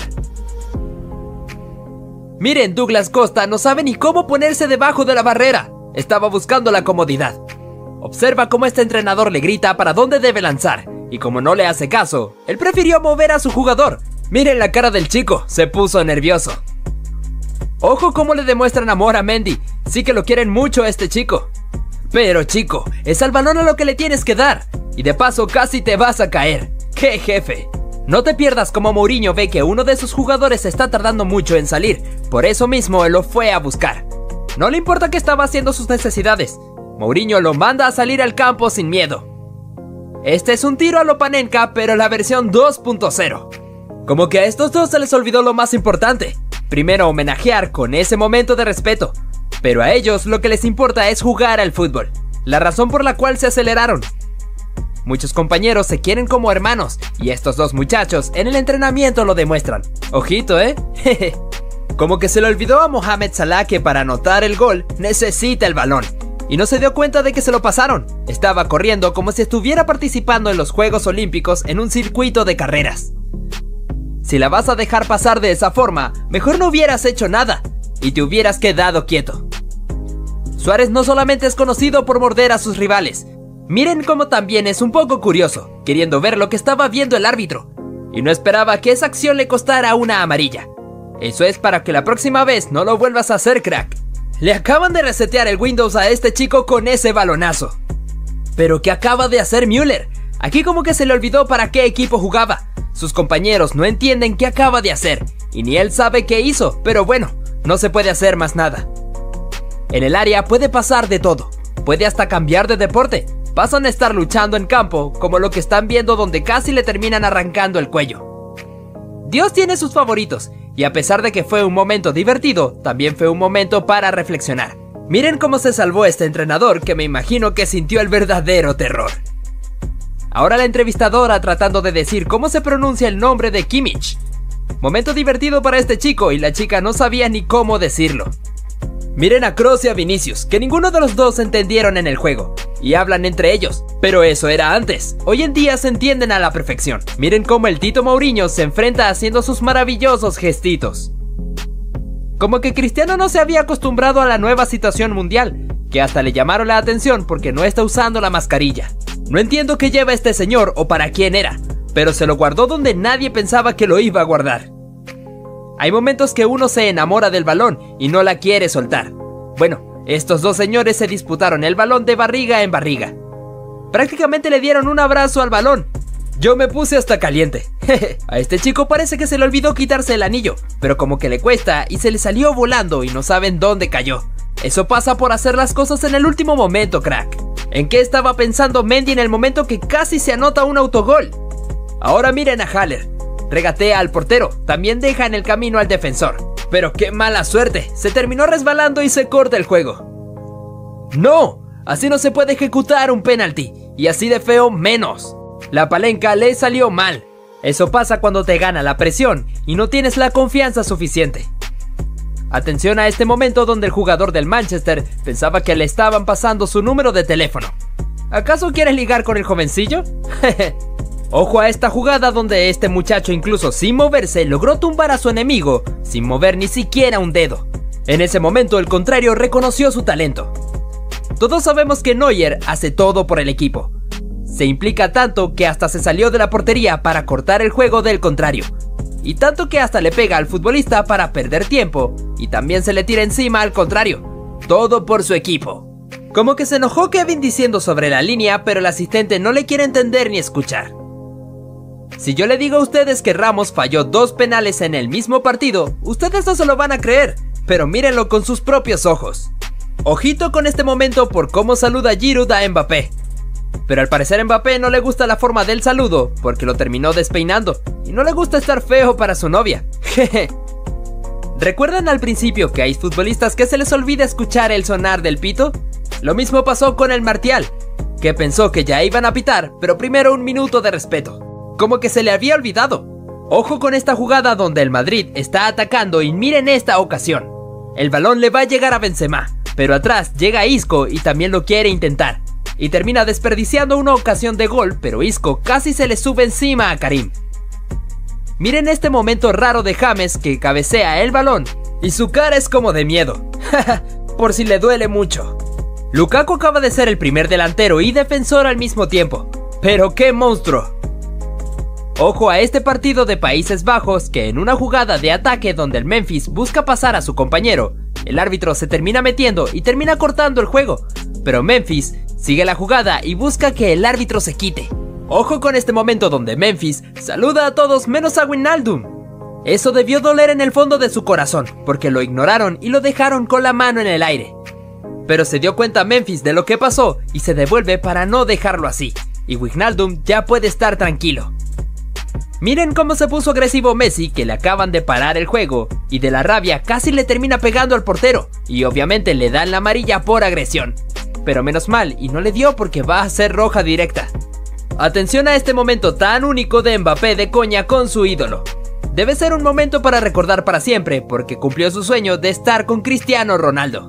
Miren, Douglas Costa no sabe ni cómo ponerse debajo de la barrera. Estaba buscando la comodidad. Observa cómo este entrenador le grita para dónde debe lanzar, y como no le hace caso, él prefirió mover a su jugador. Miren la cara del chico, se puso nervioso. Ojo cómo le demuestran amor a Mendy, sí que lo quieren mucho a este chico. Pero chico, es al balón a lo que le tienes que dar, y de paso casi te vas a caer. ¡Qué jefe! No te pierdas como Mourinho ve que uno de sus jugadores está tardando mucho en salir, por eso mismo él lo fue a buscar. No le importa que estaba haciendo sus necesidades, Mourinho lo manda a salir al campo sin miedo. Este es un tiro a lo Panenka, pero la versión dos punto cero. Como que a estos dos se les olvidó lo más importante. Primero homenajear con ese momento de respeto, pero a ellos lo que les importa es jugar al fútbol, la razón por la cual se aceleraron. Muchos compañeros se quieren como hermanos, y estos dos muchachos en el entrenamiento lo demuestran. Ojito, ¿eh? Como que se le olvidó a Mohamed Salah que para anotar el gol necesita el balón, y no se dio cuenta de que se lo pasaron. Estaba corriendo como si estuviera participando en los Juegos Olímpicos en un circuito de carreras. Si la vas a dejar pasar de esa forma, mejor no hubieras hecho nada, y te hubieras quedado quieto. Suárez no solamente es conocido por morder a sus rivales, miren cómo también es un poco curioso, queriendo ver lo que estaba viendo el árbitro, y no esperaba que esa acción le costara una amarilla. Eso es para que la próxima vez no lo vuelvas a hacer, crack. Le acaban de resetear el Windows a este chico con ese balonazo. ¿Pero qué acaba de hacer Müller? Aquí como que se le olvidó para qué equipo jugaba. Sus compañeros no entienden qué acaba de hacer, y ni él sabe qué hizo, pero bueno, no se puede hacer más nada. En el área puede pasar de todo, puede hasta cambiar de deporte. Pasan a estar luchando en campo, como lo que están viendo donde casi le terminan arrancando el cuello. Dios tiene sus favoritos, y a pesar de que fue un momento divertido, también fue un momento para reflexionar. Miren cómo se salvó este entrenador que me imagino que sintió el verdadero terror. Ahora la entrevistadora tratando de decir cómo se pronuncia el nombre de Kimmich. Momento divertido para este chico y la chica no sabía ni cómo decirlo. Miren a Kroos y a Vinicius, que ninguno de los dos entendieron en el juego, y hablan entre ellos, pero eso era antes. Hoy en día se entienden a la perfección. Miren cómo el Tito Mourinho se enfrenta haciendo sus maravillosos gestitos. Como que Cristiano no se había acostumbrado a la nueva situación mundial, que hasta le llamaron la atención porque no está usando la mascarilla. No entiendo qué lleva este señor o para quién era, pero se lo guardó donde nadie pensaba que lo iba a guardar. Hay momentos que uno se enamora del balón y no la quiere soltar. Bueno, estos dos señores se disputaron el balón de barriga en barriga. Prácticamente le dieron un abrazo al balón. Yo me puse hasta caliente. A este chico parece que se le olvidó quitarse el anillo, pero como que le cuesta y se le salió volando y no saben dónde cayó. Eso pasa por hacer las cosas en el último momento, crack. ¿En qué estaba pensando Mendy en el momento que casi se anota un autogol? Ahora miren a Haller. Regatea al portero, también deja en el camino al defensor. Pero qué mala suerte, se terminó resbalando y se corta el juego. ¡No! Así no se puede ejecutar un penalti, y así de feo menos. La palenca le salió mal. Eso pasa cuando te gana la presión y no tienes la confianza suficiente. Atención a este momento donde el jugador del Manchester pensaba que le estaban pasando su número de teléfono. ¿Acaso quieres ligar con el jovencillo? Ojo a esta jugada donde este muchacho incluso sin moverse logró tumbar a su enemigo sin mover ni siquiera un dedo. En ese momento el contrario reconoció su talento. Todos sabemos que Neuer hace todo por el equipo. Se implica tanto que hasta se salió de la portería para cortar el juego del contrario. Y tanto que hasta le pega al futbolista para perder tiempo y también se le tira encima al contrario. Todo por su equipo. Como que se enojó Kevin diciendo sobre la línea, pero el asistente no le quiere entender ni escuchar. Si yo le digo a ustedes que Ramos falló dos penales en el mismo partido, ustedes no se lo van a creer, pero mírenlo con sus propios ojos. Ojito con este momento por cómo saluda Giroud a Mbappé. Pero al parecer a Mbappé no le gusta la forma del saludo porque lo terminó despeinando y no le gusta estar feo para su novia. Jeje. ¿Recuerdan al principio que hay futbolistas que se les olvida escuchar el sonar del pito? Lo mismo pasó con el Martial, que pensó que ya iban a pitar, pero primero un minuto de respeto. Como que se le había olvidado. Ojo con esta jugada donde el Madrid está atacando y miren esta ocasión. El balón le va a llegar a Benzema, pero atrás llega Isco y también lo quiere intentar. Y termina desperdiciando una ocasión de gol, pero Isco casi se le sube encima a Karim. Miren este momento raro de James que cabecea el balón y su cara es como de miedo, por si le duele mucho. Lukaku acaba de ser el primer delantero y defensor al mismo tiempo, pero ¡qué monstruo! Ojo a este partido de Países Bajos que en una jugada de ataque donde el Memphis busca pasar a su compañero, el árbitro se termina metiendo y termina cortando el juego, pero Memphis sigue la jugada y busca que el árbitro se quite. Ojo con este momento donde Memphis saluda a todos menos a Wijnaldum. Eso debió doler en el fondo de su corazón, porque lo ignoraron y lo dejaron con la mano en el aire. Pero se dio cuenta Memphis de lo que pasó y se devuelve para no dejarlo así, y Wijnaldum ya puede estar tranquilo. Miren cómo se puso agresivo Messi, que le acaban de parar el juego, y de la rabia casi le termina pegando al portero, y obviamente le dan la amarilla por agresión. Pero menos mal, y no le dio porque va a ser roja directa. Atención a este momento tan único de Mbappé de coña con su ídolo. Debe ser un momento para recordar para siempre, porque cumplió su sueño de estar con Cristiano Ronaldo.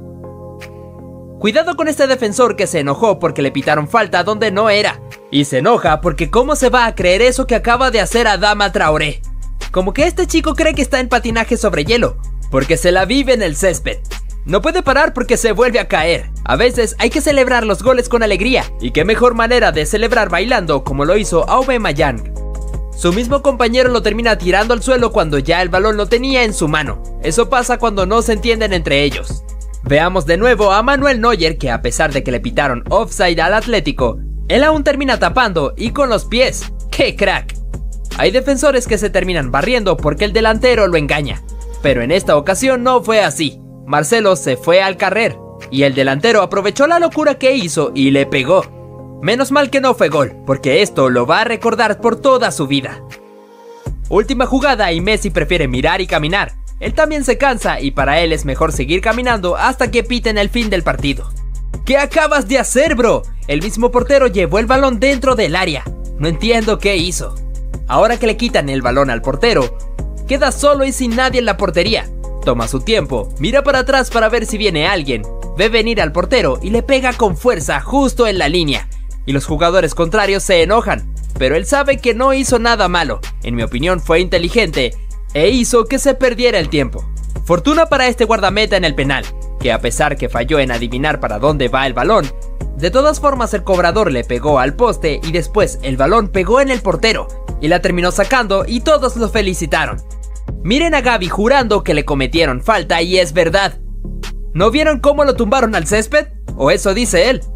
Cuidado con este defensor que se enojó porque le pitaron falta donde no era. Y se enoja porque cómo se va a creer eso que acaba de hacer Adama Traoré. Como que este chico cree que está en patinaje sobre hielo, porque se la vive en el césped. No puede parar porque se vuelve a caer. A veces hay que celebrar los goles con alegría, y qué mejor manera de celebrar bailando como lo hizo Aubameyang. Su mismo compañero lo termina tirando al suelo cuando ya el balón lo tenía en su mano. Eso pasa cuando no se entienden entre ellos. Veamos de nuevo a Manuel Neuer, que a pesar de que le pitaron offside al Atlético, él aún termina tapando y con los pies. ¡Qué crack! Hay defensores que se terminan barriendo porque el delantero lo engaña, pero en esta ocasión no fue así. Marcelo se fue al carrer y el delantero aprovechó la locura que hizo y le pegó. Menos mal que no fue gol, porque esto lo va a recordar por toda su vida. Última jugada y Messi prefiere mirar y caminar. Él también se cansa y para él es mejor seguir caminando hasta que piten el fin del partido. ¿Qué acabas de hacer, bro? El mismo portero llevó el balón dentro del área. No entiendo qué hizo. Ahora que le quitan el balón al portero, queda solo y sin nadie en la portería. Toma su tiempo, mira para atrás para ver si viene alguien, ve venir al portero y le pega con fuerza justo en la línea. Y los jugadores contrarios se enojan, pero él sabe que no hizo nada malo. En mi opinión fue inteligente e hizo que se perdiera el tiempo. Fortuna para este guardameta en el penal, que a pesar que falló en adivinar para dónde va el balón, De todas formas, el cobrador le pegó al poste y después el balón pegó en el portero y la terminó sacando y todos lo felicitaron. Miren a Gaby jurando que le cometieron falta y es verdad. ¿No vieron cómo lo tumbaron al césped? O eso dice él.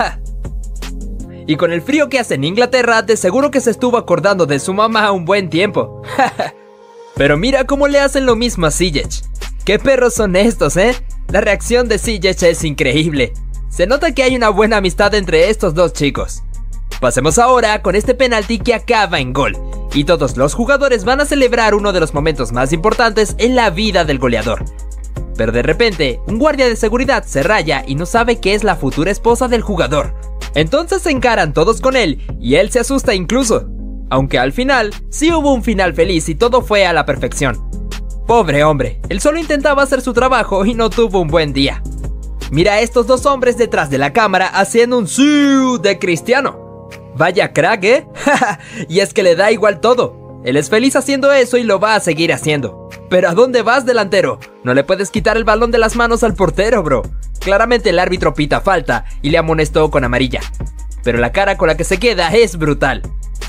Y con el frío que hace en Inglaterra, de seguro que se estuvo acordando de su mamá un buen tiempo. Pero mira cómo le hacen lo mismo a Ziyech. ¿Qué perros son estos, eh? La reacción de Ziyech es increíble. Se nota que hay una buena amistad entre estos dos chicos. Pasemos ahora con este penalti que acaba en gol. Y todos los jugadores van a celebrar uno de los momentos más importantes en la vida del goleador. Pero de repente, un guardia de seguridad se raya y no sabe que es la futura esposa del jugador. Entonces se encaran todos con él y él se asusta incluso. Aunque al final, sí hubo un final feliz y todo fue a la perfección. Pobre hombre, él solo intentaba hacer su trabajo y no tuvo un buen día. Mira a estos dos hombres detrás de la cámara haciendo un sí de Cristiano. Vaya crack, ¿eh? Y es que le da igual todo. Él es feliz haciendo eso y lo va a seguir haciendo. Pero ¿a dónde vas, delantero? No le puedes quitar el balón de las manos al portero, bro. Claramente el árbitro pita falta y le amonestó con amarilla. Pero la cara con la que se queda es brutal.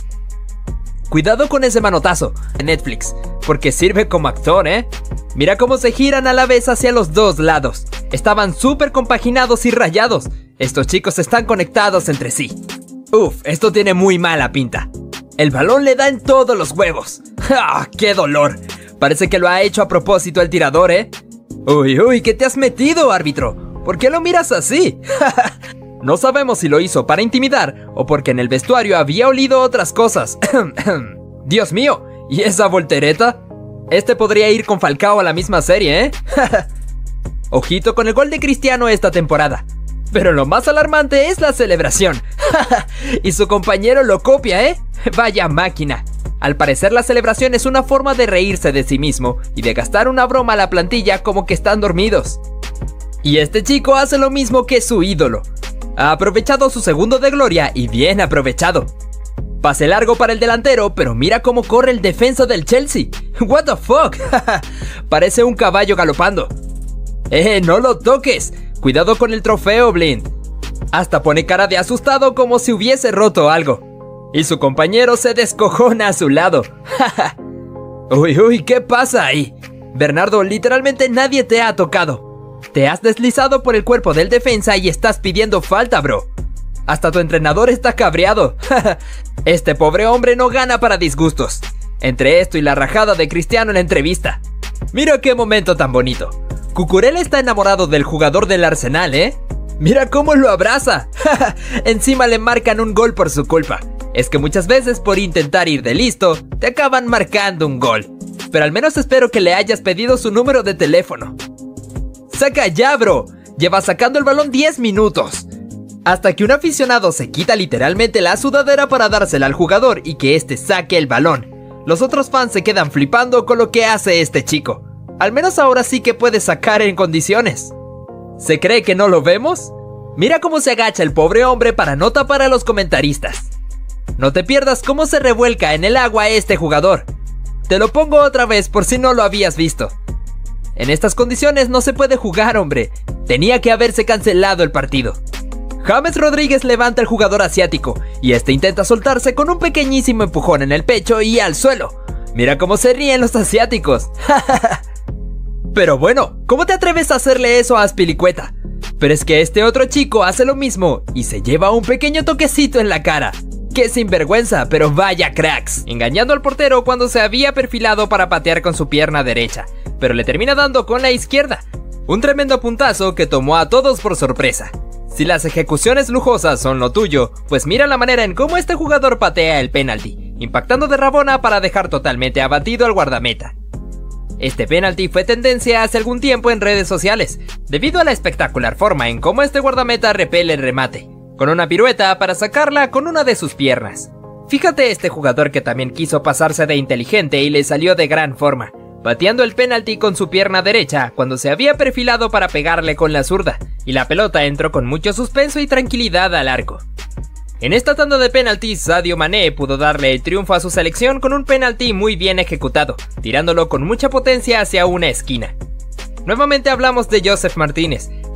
Cuidado con ese manotazo de Netflix, porque sirve como actor, ¿eh? Mira cómo se giran a la vez hacia los dos lados. Estaban súper compaginados y rayados. Estos chicos están conectados entre sí. Uf, esto tiene muy mala pinta. El balón le da en todos los huevos. ¡Ah, qué dolor! Parece que lo ha hecho a propósito el tirador, ¿eh? Uy, uy, ¿qué te has metido, árbitro? ¿Por qué lo miras así? No sabemos si lo hizo para intimidar o porque en el vestuario había olido otras cosas. Dios mío, ¿y esa voltereta? Este podría ir con Falcao a la misma serie, ¿eh? Ojito con el gol de Cristiano esta temporada. Pero lo más alarmante es la celebración. Y su compañero lo copia, ¿eh? Vaya máquina. Al parecer la celebración es una forma de reírse de sí mismo y de gastar una broma a la plantilla como que están dormidos. Y este chico hace lo mismo que su ídolo. Ha aprovechado su segundo de gloria y bien aprovechado. Pase largo para el delantero, pero mira cómo corre el defensa del Chelsea. What the fuck. Parece un caballo galopando. Eh, no lo toques. Cuidado con el trofeo, Blind. Hasta pone cara de asustado como si hubiese roto algo. Y su compañero se descojona a su lado. Uy, uy, ¿qué pasa ahí? Bernardo, literalmente nadie te ha tocado. Te has deslizado por el cuerpo del defensa y estás pidiendo falta, bro. Hasta tu entrenador está cabreado. Este pobre hombre no gana para disgustos. Entre esto y la rajada de Cristiano en la entrevista. Mira qué momento tan bonito. Cucurella está enamorado del jugador del Arsenal, ¿eh? Mira cómo lo abraza. Encima le marcan un gol por su culpa. Es que muchas veces por intentar ir de listo, te acaban marcando un gol. Pero al menos espero que le hayas pedido su número de teléfono. ¡Saca ya, bro! Lleva sacando el balón diez minutos. Hasta que un aficionado se quita literalmente la sudadera para dársela al jugador y que este saque el balón. Los otros fans se quedan flipando con lo que hace este chico. Al menos ahora sí que puede sacar en condiciones. ¿Se cree que no lo vemos? Mira cómo se agacha el pobre hombre para no tapar a los comentaristas. No te pierdas cómo se revuelca en el agua este jugador. Te lo pongo otra vez por si no lo habías visto. En estas condiciones no se puede jugar, hombre. Tenía que haberse cancelado el partido. James Rodríguez levanta al jugador asiático y este intenta soltarse con un pequeñísimo empujón en el pecho y al suelo. Mira cómo se ríen los asiáticos. Pero bueno, ¿cómo te atreves a hacerle eso a Azpilicueta? Pero es que este otro chico hace lo mismo y se lleva un pequeño toquecito en la cara. ¡Qué sinvergüenza! Pero vaya cracks. Engañando al portero cuando se había perfilado para patear con su pierna derecha, pero le termina dando con la izquierda. Un tremendo puntazo que tomó a todos por sorpresa. Si las ejecuciones lujosas son lo tuyo, pues mira la manera en cómo este jugador patea el penalti, impactando de rabona para dejar totalmente abatido al guardameta. Este penalti fue tendencia hace algún tiempo en redes sociales, debido a la espectacular forma en cómo este guardameta repele el remate, con una pirueta para sacarla con una de sus piernas. Fíjate este jugador que también quiso pasarse de inteligente y le salió de gran forma, pateando el penalti con su pierna derecha cuando se había perfilado para pegarle con la zurda, y la pelota entró con mucho suspenso y tranquilidad al arco. En esta tanda de penaltis, Sadio Mané pudo darle el triunfo a su selección con un penalti muy bien ejecutado, tirándolo con mucha potencia hacia una esquina. Nuevamente hablamos de Joseph Martínez,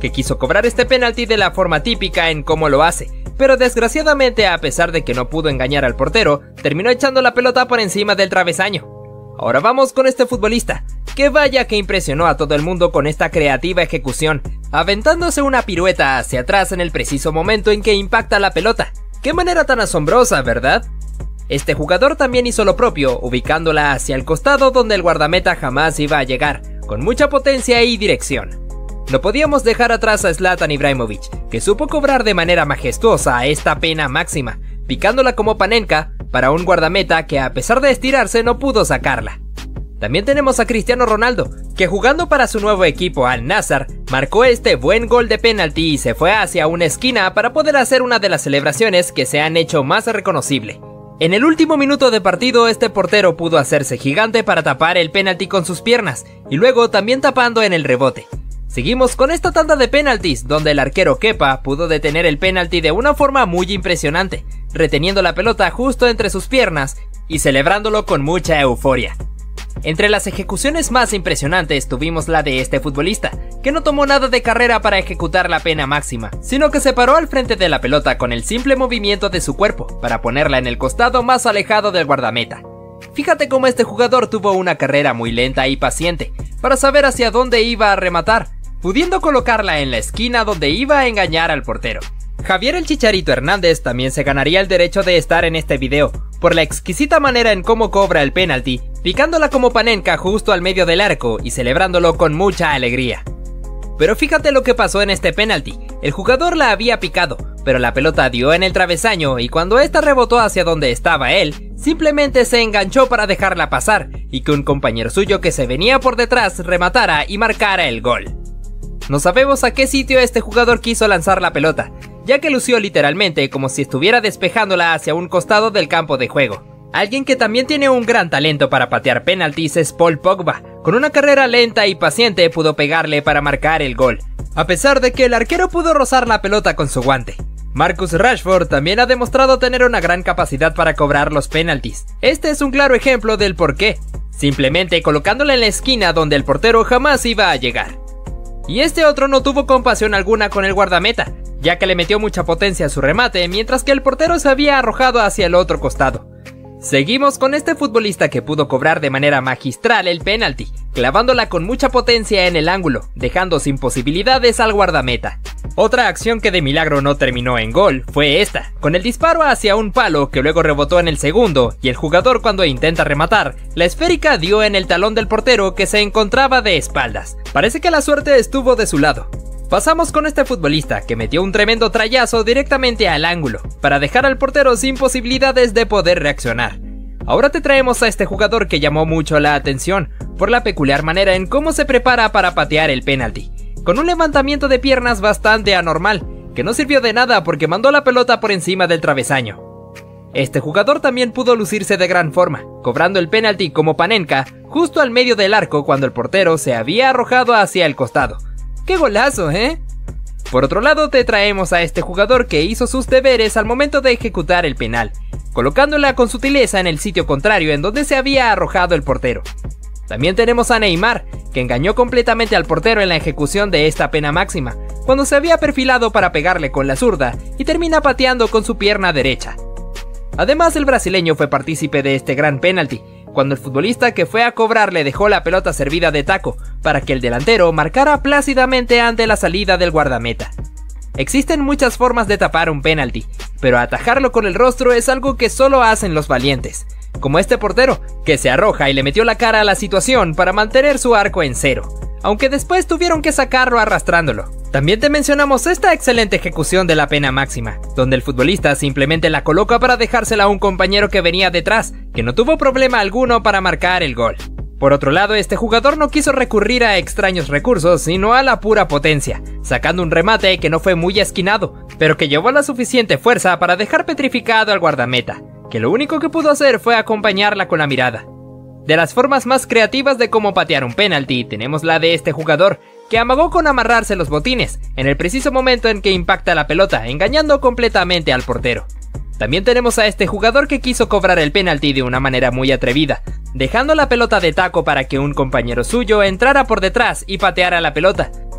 que quiso cobrar este penalti de la forma típica en cómo lo hace, pero desgraciadamente, a pesar de que no pudo engañar al portero, terminó echando la pelota por encima del travesaño. Ahora vamos con este futbolista, que vaya que impresionó a todo el mundo con esta creativa ejecución, aventándose una pirueta hacia atrás en el preciso momento en que impacta la pelota. ¡Qué manera tan asombrosa!, ¿verdad? Este jugador también hizo lo propio, ubicándola hacia el costado donde el guardameta jamás iba a llegar, con mucha potencia y dirección. No podíamos dejar atrás a Zlatan Ibrahimovic, que supo cobrar de manera majestuosa esta pena máxima, picándola como Panenka para un guardameta que a pesar de estirarse no pudo sacarla. También tenemos a Cristiano Ronaldo, que jugando para su nuevo equipo Al Nassr, marcó este buen gol de penalti y se fue hacia una esquina para poder hacer una de las celebraciones que se han hecho más reconocible. En el último minuto de partido, este portero pudo hacerse gigante para tapar el penalti con sus piernas, y luego también tapando en el rebote. Seguimos con esta tanda de penaltis, donde el arquero Kepa pudo detener el penalti de una forma muy impresionante, reteniendo la pelota justo entre sus piernas y celebrándolo con mucha euforia. Entre las ejecuciones más impresionantes tuvimos la de este futbolista, que no tomó nada de carrera para ejecutar la pena máxima, sino que se paró al frente de la pelota con el simple movimiento de su cuerpo, para ponerla en el costado más alejado del guardameta. Fíjate cómo este jugador tuvo una carrera muy lenta y paciente, para saber hacia dónde iba a rematar, pudiendo colocarla en la esquina donde iba a engañar al portero. Javier el Chicharito Hernández también se ganaría el derecho de estar en este video, por la exquisita manera en cómo cobra el penalti, picándola como Panenka justo al medio del arco y celebrándolo con mucha alegría. Pero fíjate lo que pasó en este penalti, el jugador la había picado, pero la pelota dio en el travesaño y cuando esta rebotó hacia donde estaba él, simplemente se enganchó para dejarla pasar y que un compañero suyo que se venía por detrás rematara y marcara el gol. No sabemos a qué sitio este jugador quiso lanzar la pelota, ya que lució literalmente como si estuviera despejándola hacia un costado del campo de juego. Alguien que también tiene un gran talento para patear penaltis es Paul Pogba. Con una carrera lenta y paciente pudo pegarle para marcar el gol, a pesar de que el arquero pudo rozar la pelota con su guante. Marcus Rashford también ha demostrado tener una gran capacidad para cobrar los penaltis. Este es un claro ejemplo del por qué, simplemente colocándola en la esquina donde el portero jamás iba a llegar. Y este otro no tuvo compasión alguna con el guardameta, ya que le metió mucha potencia a su remate mientras que el portero se había arrojado hacia el otro costado. Seguimos con este futbolista que pudo cobrar de manera magistral el penalti, clavándola con mucha potencia en el ángulo, dejando sin posibilidades al guardameta. Otra acción que de milagro no terminó en gol fue esta, con el disparo hacia un palo que luego rebotó en el segundo y el jugador cuando intenta rematar, la esférica dio en el talón del portero que se encontraba de espaldas. Parece que la suerte estuvo de su lado. Pasamos con este futbolista que metió un tremendo trayazo directamente al ángulo, para dejar al portero sin posibilidades de poder reaccionar. Ahora te traemos a este jugador que llamó mucho la atención, por la peculiar manera en cómo se prepara para patear el penalti, con un levantamiento de piernas bastante anormal, que no sirvió de nada porque mandó la pelota por encima del travesaño. Este jugador también pudo lucirse de gran forma, cobrando el penalti como Panenka, justo al medio del arco cuando el portero se había arrojado hacia el costado. ¡Qué golazo, eh! Por otro lado te traemos a este jugador que hizo sus deberes al momento de ejecutar el penal, colocándola con sutileza en el sitio contrario en donde se había arrojado el portero. También tenemos a Neymar, que engañó completamente al portero en la ejecución de esta pena máxima, cuando se había perfilado para pegarle con la zurda y termina pateando con su pierna derecha. Además, el brasileño fue partícipe de este gran penalti, cuando el futbolista que fue a cobrar le dejó la pelota servida de taco para que el delantero marcara plácidamente ante la salida del guardameta. Existen muchas formas de tapar un penalti, pero atajarlo con el rostro es algo que solo hacen los valientes, como este portero, que se arroja y le metió la cara a la situación para mantener su arco en cero, aunque después tuvieron que sacarlo arrastrándolo. También te mencionamos esta excelente ejecución de la pena máxima, donde el futbolista simplemente la coloca para dejársela a un compañero que venía detrás, que no tuvo problema alguno para marcar el gol. Por otro lado, este jugador no quiso recurrir a extraños recursos, sino a la pura potencia, sacando un remate que no fue muy esquinado, pero que llevó la suficiente fuerza para dejar petrificado al guardameta, que lo único que pudo hacer fue acompañarla con la mirada. De las formas más creativas de cómo patear un penalti, tenemos la de este jugador, que amagó con amarrarse los botines, en el preciso momento en que impacta la pelota, engañando completamente al portero. También tenemos a este jugador que quiso cobrar el penalti de una manera muy atrevida, dejando la pelota de taco para que un compañero suyo entrara por detrás y pateara la pelota,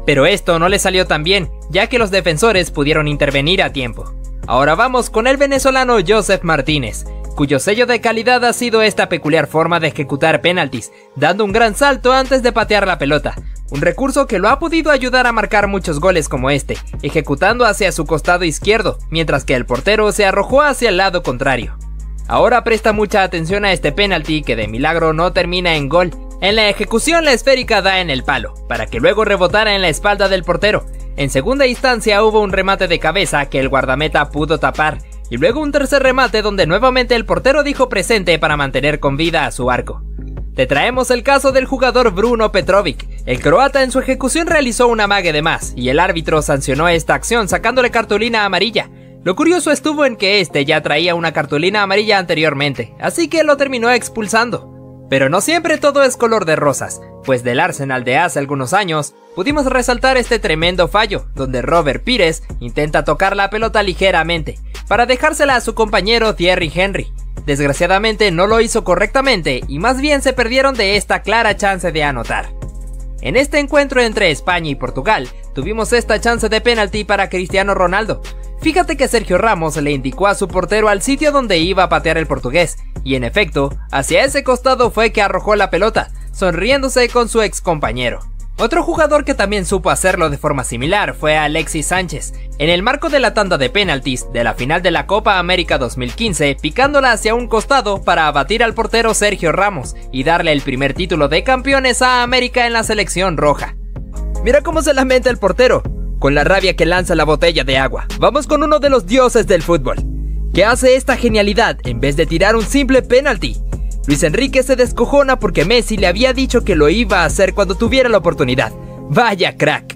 Pero esto no le salió tan bien, ya que los defensores pudieron intervenir a tiempo. Ahora vamos con el venezolano Joseph Martínez, cuyo sello de calidad ha sido esta peculiar forma de ejecutar penaltis, dando un gran salto antes de patear la pelota. Un recurso que lo ha podido ayudar a marcar muchos goles como este, ejecutando hacia su costado izquierdo, mientras que el portero se arrojó hacia el lado contrario. Ahora presta mucha atención a este penalti que de milagro no termina en gol. En la ejecución la esférica da en el palo, para que luego rebotara en la espalda del portero. En segunda instancia hubo un remate de cabeza que el guardameta pudo tapar, y luego un tercer remate donde nuevamente el portero dijo presente para mantener con vida a su arco. Te traemos el caso del jugador Bruno Petrovic. El croata en su ejecución realizó un amague de más, y el árbitro sancionó esta acción sacándole cartulina amarilla. Lo curioso estuvo en que este ya traía una cartulina amarilla anteriormente, así que lo terminó expulsando. Pero no siempre todo es color de rosas, pues del Arsenal de hace algunos años pudimos resaltar este tremendo fallo, donde Robert Pires intenta tocar la pelota ligeramente, para dejársela a su compañero Thierry Henry. Desgraciadamente no lo hizo correctamente y más bien se perdieron de esta clara chance de anotar. En este encuentro entre España y Portugal, tuvimos esta chance de penalti para Cristiano Ronaldo. Fíjate que Sergio Ramos le indicó a su portero al sitio donde iba a patear el portugués, y en efecto, hacia ese costado fue que arrojó la pelota, sonriéndose con su ex compañero. Otro jugador que también supo hacerlo de forma similar fue Alexis Sánchez, en el marco de la tanda de penaltis de la final de la Copa América dos mil quince, picándola hacia un costado para abatir al portero Sergio Ramos y darle el primer título de campeones a América en la selección roja. Mira cómo se lamenta el portero, con la rabia que lanza la botella de agua. Vamos con uno de los dioses del fútbol, que hace esta genialidad en vez de tirar un simple penalti. Luis Enrique se descojona porque Messi le había dicho que lo iba a hacer cuando tuviera la oportunidad. ¡Vaya crack!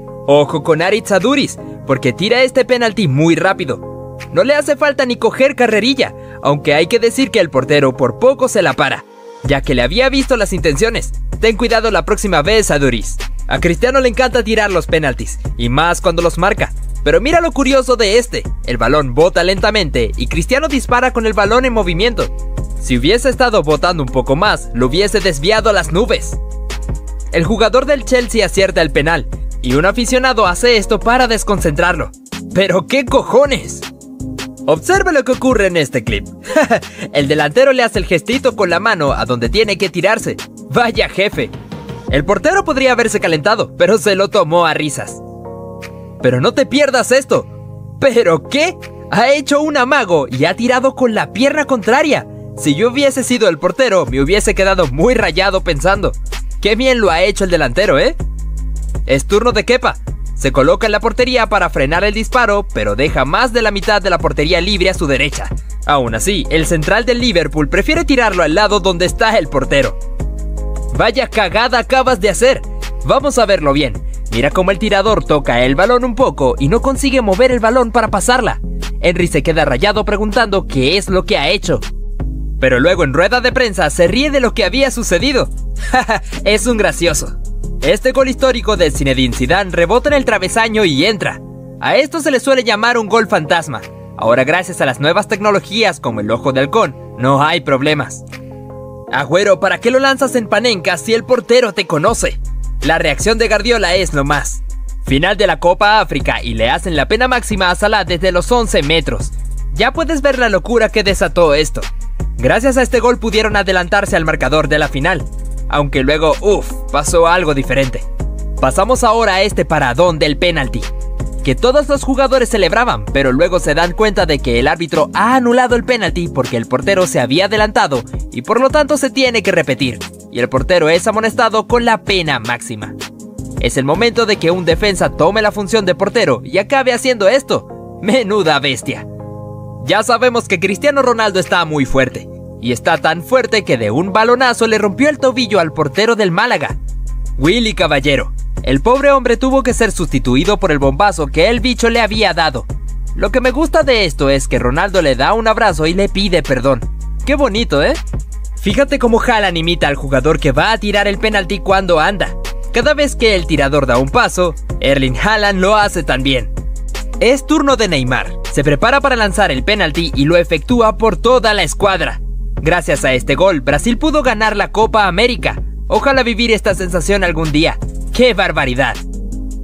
Ojo con Aritz Aduriz, porque tira este penalti muy rápido. No le hace falta ni coger carrerilla, aunque hay que decir que el portero por poco se la para, ya que le había visto las intenciones. Ten cuidado la próxima vez, Aduriz. A Cristiano le encanta tirar los penaltis, y más cuando los marca. Pero mira lo curioso de este, el balón bota lentamente y Cristiano dispara con el balón en movimiento. Si hubiese estado botando un poco más, lo hubiese desviado a las nubes. El jugador del Chelsea acierta el penal, y un aficionado hace esto para desconcentrarlo. ¡Pero qué cojones! Observe lo que ocurre en este clip. El delantero le hace el gestito con la mano a donde tiene que tirarse. ¡Vaya jefe! El portero podría haberse calentado, pero se lo tomó a risas. Pero no te pierdas esto. ¿Pero qué? Ha hecho un amago y ha tirado con la pierna contraria. Si yo hubiese sido el portero, me hubiese quedado muy rayado pensando, qué bien lo ha hecho el delantero, ¿eh? Es turno de Kepa. Se coloca en la portería para frenar el disparo, pero deja más de la mitad de la portería libre a su derecha. Aún así, el central del Liverpool prefiere tirarlo al lado donde está el portero. ¡Vaya cagada acabas de hacer! Vamos a verlo bien. Mira cómo el tirador toca el balón un poco y no consigue mover el balón para pasarla. Henry se queda rayado preguntando qué es lo que ha hecho. Pero luego en rueda de prensa se ríe de lo que había sucedido. Es un gracioso. Este gol histórico de Zinedine Zidane rebota en el travesaño y entra. A esto se le suele llamar un gol fantasma. Ahora, gracias a las nuevas tecnologías como el ojo de halcón, no hay problemas. Agüero, ¿para qué lo lanzas en Panenka si el portero te conoce? La reacción de Guardiola es lo más. Final de la Copa África y le hacen la pena máxima a Salah desde los once metros. Ya puedes ver la locura que desató esto. Gracias a este gol pudieron adelantarse al marcador de la final, aunque luego, uff, pasó algo diferente. Pasamos ahora a este paradón del penalti, que todos los jugadores celebraban, pero luego se dan cuenta de que el árbitro ha anulado el penalti porque el portero se había adelantado y por lo tanto se tiene que repetir, y el portero es amonestado con la pena máxima. Es el momento de que un defensa tome la función de portero y acabe haciendo esto. ¡Menuda bestia! Ya sabemos que Cristiano Ronaldo está muy fuerte, y está tan fuerte que de un balonazo le rompió el tobillo al portero del Málaga, Willy Caballero. El pobre hombre tuvo que ser sustituido por el bombazo que el bicho le había dado. Lo que me gusta de esto es que Ronaldo le da un abrazo y le pide perdón. ¡Qué bonito!, ¿eh? Fíjate cómo Haaland imita al jugador que va a tirar el penalti cuando anda. Cada vez que el tirador da un paso, Erling Haaland lo hace también. Es turno de Neymar. Se prepara para lanzar el penalti y lo efectúa por toda la escuadra. Gracias a este gol, Brasil pudo ganar la Copa América. Ojalá vivir esta sensación algún día. ¡Qué barbaridad!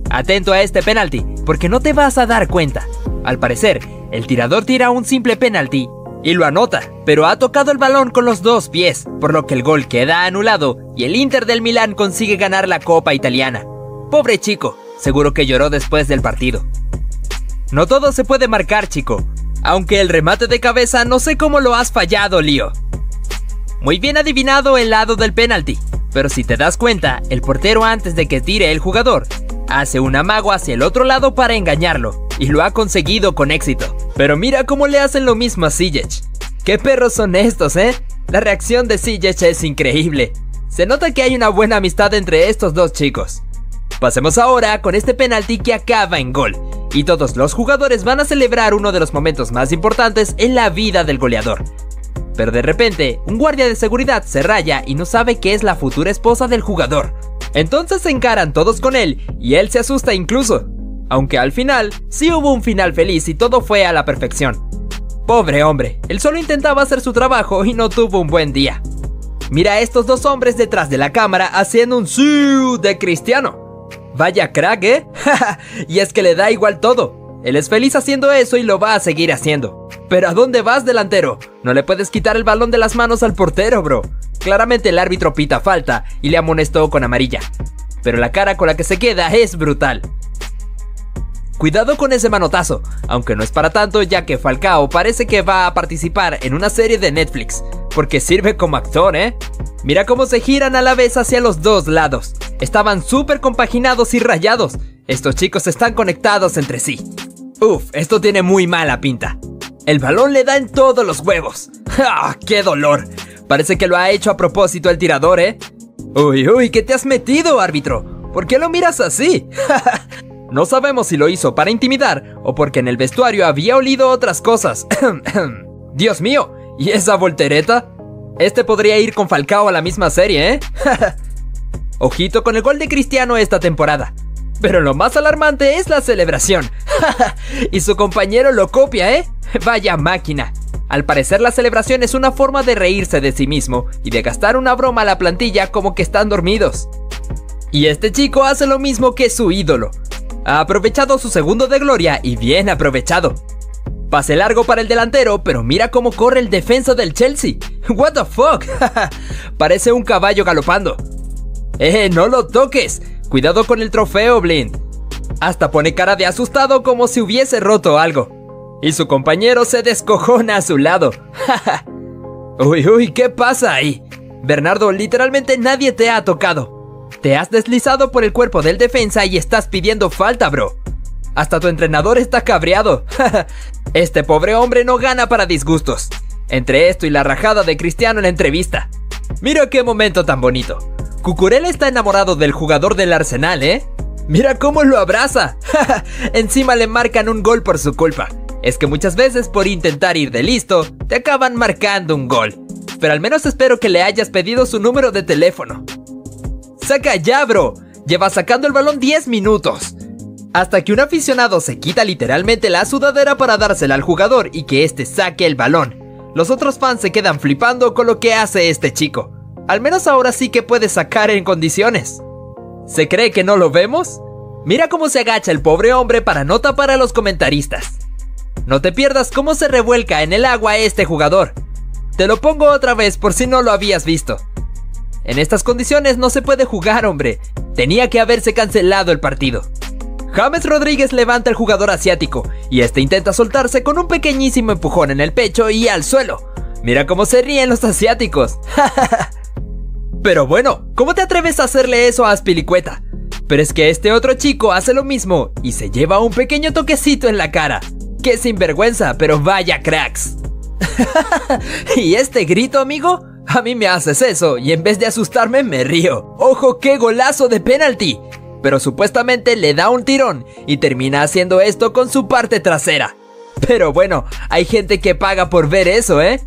Atento a este penalti, porque no te vas a dar cuenta. Al parecer, el tirador tira un simple penalti y lo anota, pero ha tocado el balón con los dos pies, por lo que el gol queda anulado y el Inter del Milán consigue ganar la Copa Italiana. Pobre chico, seguro que lloró después del partido. No todo se puede marcar, chico. Aunque el remate de cabeza no sé cómo lo has fallado, Lío. Muy bien adivinado el lado del penalti, pero si te das cuenta, el portero antes de que tire el jugador, hace un amago hacia el otro lado para engañarlo, y lo ha conseguido con éxito. Pero mira cómo le hacen lo mismo a Ziyech. ¿Qué perros son estos, eh? La reacción de Ziyech es increíble. Se nota que hay una buena amistad entre estos dos chicos. Pasemos ahora con este penalti que acaba en gol, y todos los jugadores van a celebrar uno de los momentos más importantes en la vida del goleador. Pero de repente, un guardia de seguridad se raya y no sabe que es la futura esposa del jugador. Entonces se encaran todos con él y él se asusta incluso. Aunque al final, sí hubo un final feliz y todo fue a la perfección. Pobre hombre, él solo intentaba hacer su trabajo y no tuvo un buen día. Mira a estos dos hombres detrás de la cámara haciendo un sí de Cristiano. Vaya crack, ¿eh? Y es que le da igual todo. Él es feliz haciendo eso y lo va a seguir haciendo. Pero ¿a dónde vas, delantero? No le puedes quitar el balón de las manos al portero, bro. Claramente el árbitro pita falta y le amonestó con amarilla. Pero la cara con la que se queda es brutal. Cuidado con ese manotazo, aunque no es para tanto ya que Falcao parece que va a participar en una serie de Netflix, porque sirve como actor, ¿eh? Mira cómo se giran a la vez hacia los dos lados. Estaban súper compaginados y rayados. Estos chicos están conectados entre sí. Uf, esto tiene muy mala pinta. El balón le da en todos los huevos. ¡Ah, qué dolor! Parece que lo ha hecho a propósito el tirador, ¿eh? Uy, uy, ¿qué te has metido, árbitro? ¿Por qué lo miras así? No sabemos si lo hizo para intimidar o porque en el vestuario había olido otras cosas. Dios mío, ¿y esa voltereta? Este podría ir con Falcao a la misma serie, ¿eh? Ojito con el gol de Cristiano esta temporada. Pero lo más alarmante es la celebración. Y su compañero lo copia, ¿eh? Vaya máquina. Al parecer la celebración es una forma de reírse de sí mismo y de gastar una broma a la plantilla como que están dormidos. Y este chico hace lo mismo que su ídolo. Ha aprovechado su segundo de gloria y bien aprovechado. Pase largo para el delantero, pero mira cómo corre el defensa del Chelsea. What the fuck. Parece un caballo galopando. Eh, no lo toques. Cuidado con el trofeo, Blind. Hasta pone cara de asustado como si hubiese roto algo. Y su compañero se descojona a su lado. Uy, uy, ¿qué pasa ahí? Bernardo, literalmente nadie te ha tocado. Te has deslizado por el cuerpo del defensa y estás pidiendo falta, bro. Hasta tu entrenador está cabreado. Este pobre hombre no gana para disgustos. Entre esto y la rajada de Cristiano en la entrevista. Mira qué momento tan bonito. Cucurella está enamorado del jugador del Arsenal, ¿eh? Mira cómo lo abraza. Encima le marcan un gol por su culpa. Es que muchas veces por intentar ir de listo, te acaban marcando un gol. Pero al menos espero que le hayas pedido su número de teléfono. ¡Saca ya, bro! Lleva sacando el balón diez minutos. Hasta que un aficionado se quita literalmente la sudadera para dársela al jugador y que este saque el balón. Los otros fans se quedan flipando con lo que hace este chico. Al menos ahora sí que puede sacar en condiciones. ¿Se cree que no lo vemos? Mira cómo se agacha el pobre hombre para no tapar a los comentaristas. No te pierdas cómo se revuelca en el agua este jugador. Te lo pongo otra vez por si no lo habías visto. En estas condiciones no se puede jugar, hombre. Tenía que haberse cancelado el partido. James Rodríguez levanta al jugador asiático y este intenta soltarse con un pequeñísimo empujón en el pecho y al suelo. Mira cómo se ríen los asiáticos. Pero bueno, ¿cómo te atreves a hacerle eso a Azpilicueta? Pero es que este otro chico hace lo mismo y se lleva un pequeño toquecito en la cara. ¡Qué sinvergüenza, pero vaya cracks! ¿Y este grito, amigo? A mí me haces eso y en vez de asustarme me río. ¡Ojo, qué golazo de penalti! Pero supuestamente le da un tirón y termina haciendo esto con su parte trasera. Pero bueno, hay gente que paga por ver eso, ¿eh?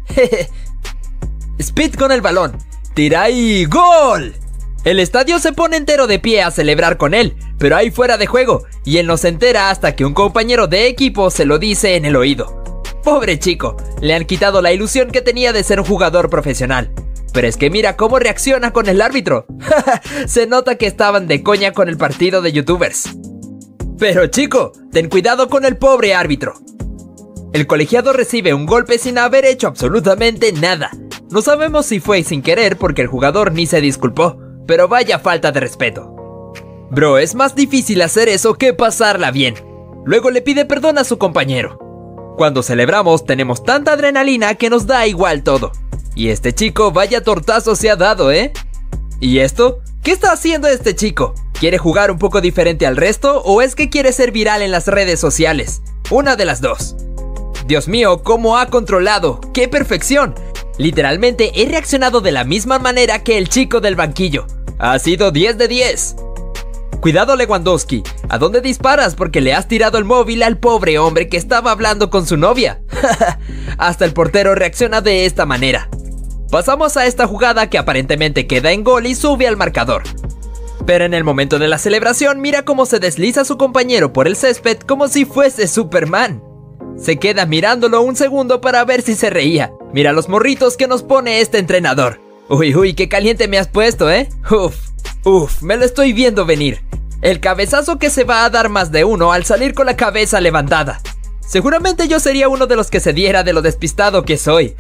Speed con el balón. Tira y ¡gol! El estadio se pone entero de pie a celebrar con él, pero hay fuera de juego, y él no se entera hasta que un compañero de equipo se lo dice en el oído. Pobre chico, le han quitado la ilusión que tenía de ser un jugador profesional. Pero es que mira cómo reacciona con el árbitro. Se nota que estaban de coña con el partido de youtubers. Pero chico, ten cuidado con el pobre árbitro. El colegiado recibe un golpe sin haber hecho absolutamente nada. No sabemos si fue sin querer porque el jugador ni se disculpó, pero vaya falta de respeto. Bro, es más difícil hacer eso que pasarla bien. Luego le pide perdón a su compañero. Cuando celebramos tenemos tanta adrenalina que nos da igual todo. Y este chico vaya tortazo se ha dado, ¿eh? ¿Y esto? ¿Qué está haciendo este chico? ¿Quiere jugar un poco diferente al resto o es que quiere ser viral en las redes sociales? Una de las dos. Dios mío, ¿cómo ha controlado? ¡Qué perfección! Literalmente he reaccionado de la misma manera que el chico del banquillo. Ha sido diez de diez. Cuidado Lewandowski, ¿a dónde disparas? Porque le has tirado el móvil al pobre hombre que estaba hablando con su novia. Hasta el portero reacciona de esta manera. Pasamos a esta jugada que aparentemente queda en gol y sube al marcador. Pero en el momento de la celebración mira cómo se desliza su compañero por el césped como si fuese Superman. Se queda mirándolo un segundo para ver si se reía. Mira los morritos que nos pone este entrenador. Uy, uy, qué caliente me has puesto, ¿eh? Uf, uf, me lo estoy viendo venir. El cabezazo que se va a dar más de uno al salir con la cabeza levantada. Seguramente yo sería uno de los que se diera de lo despistado que soy.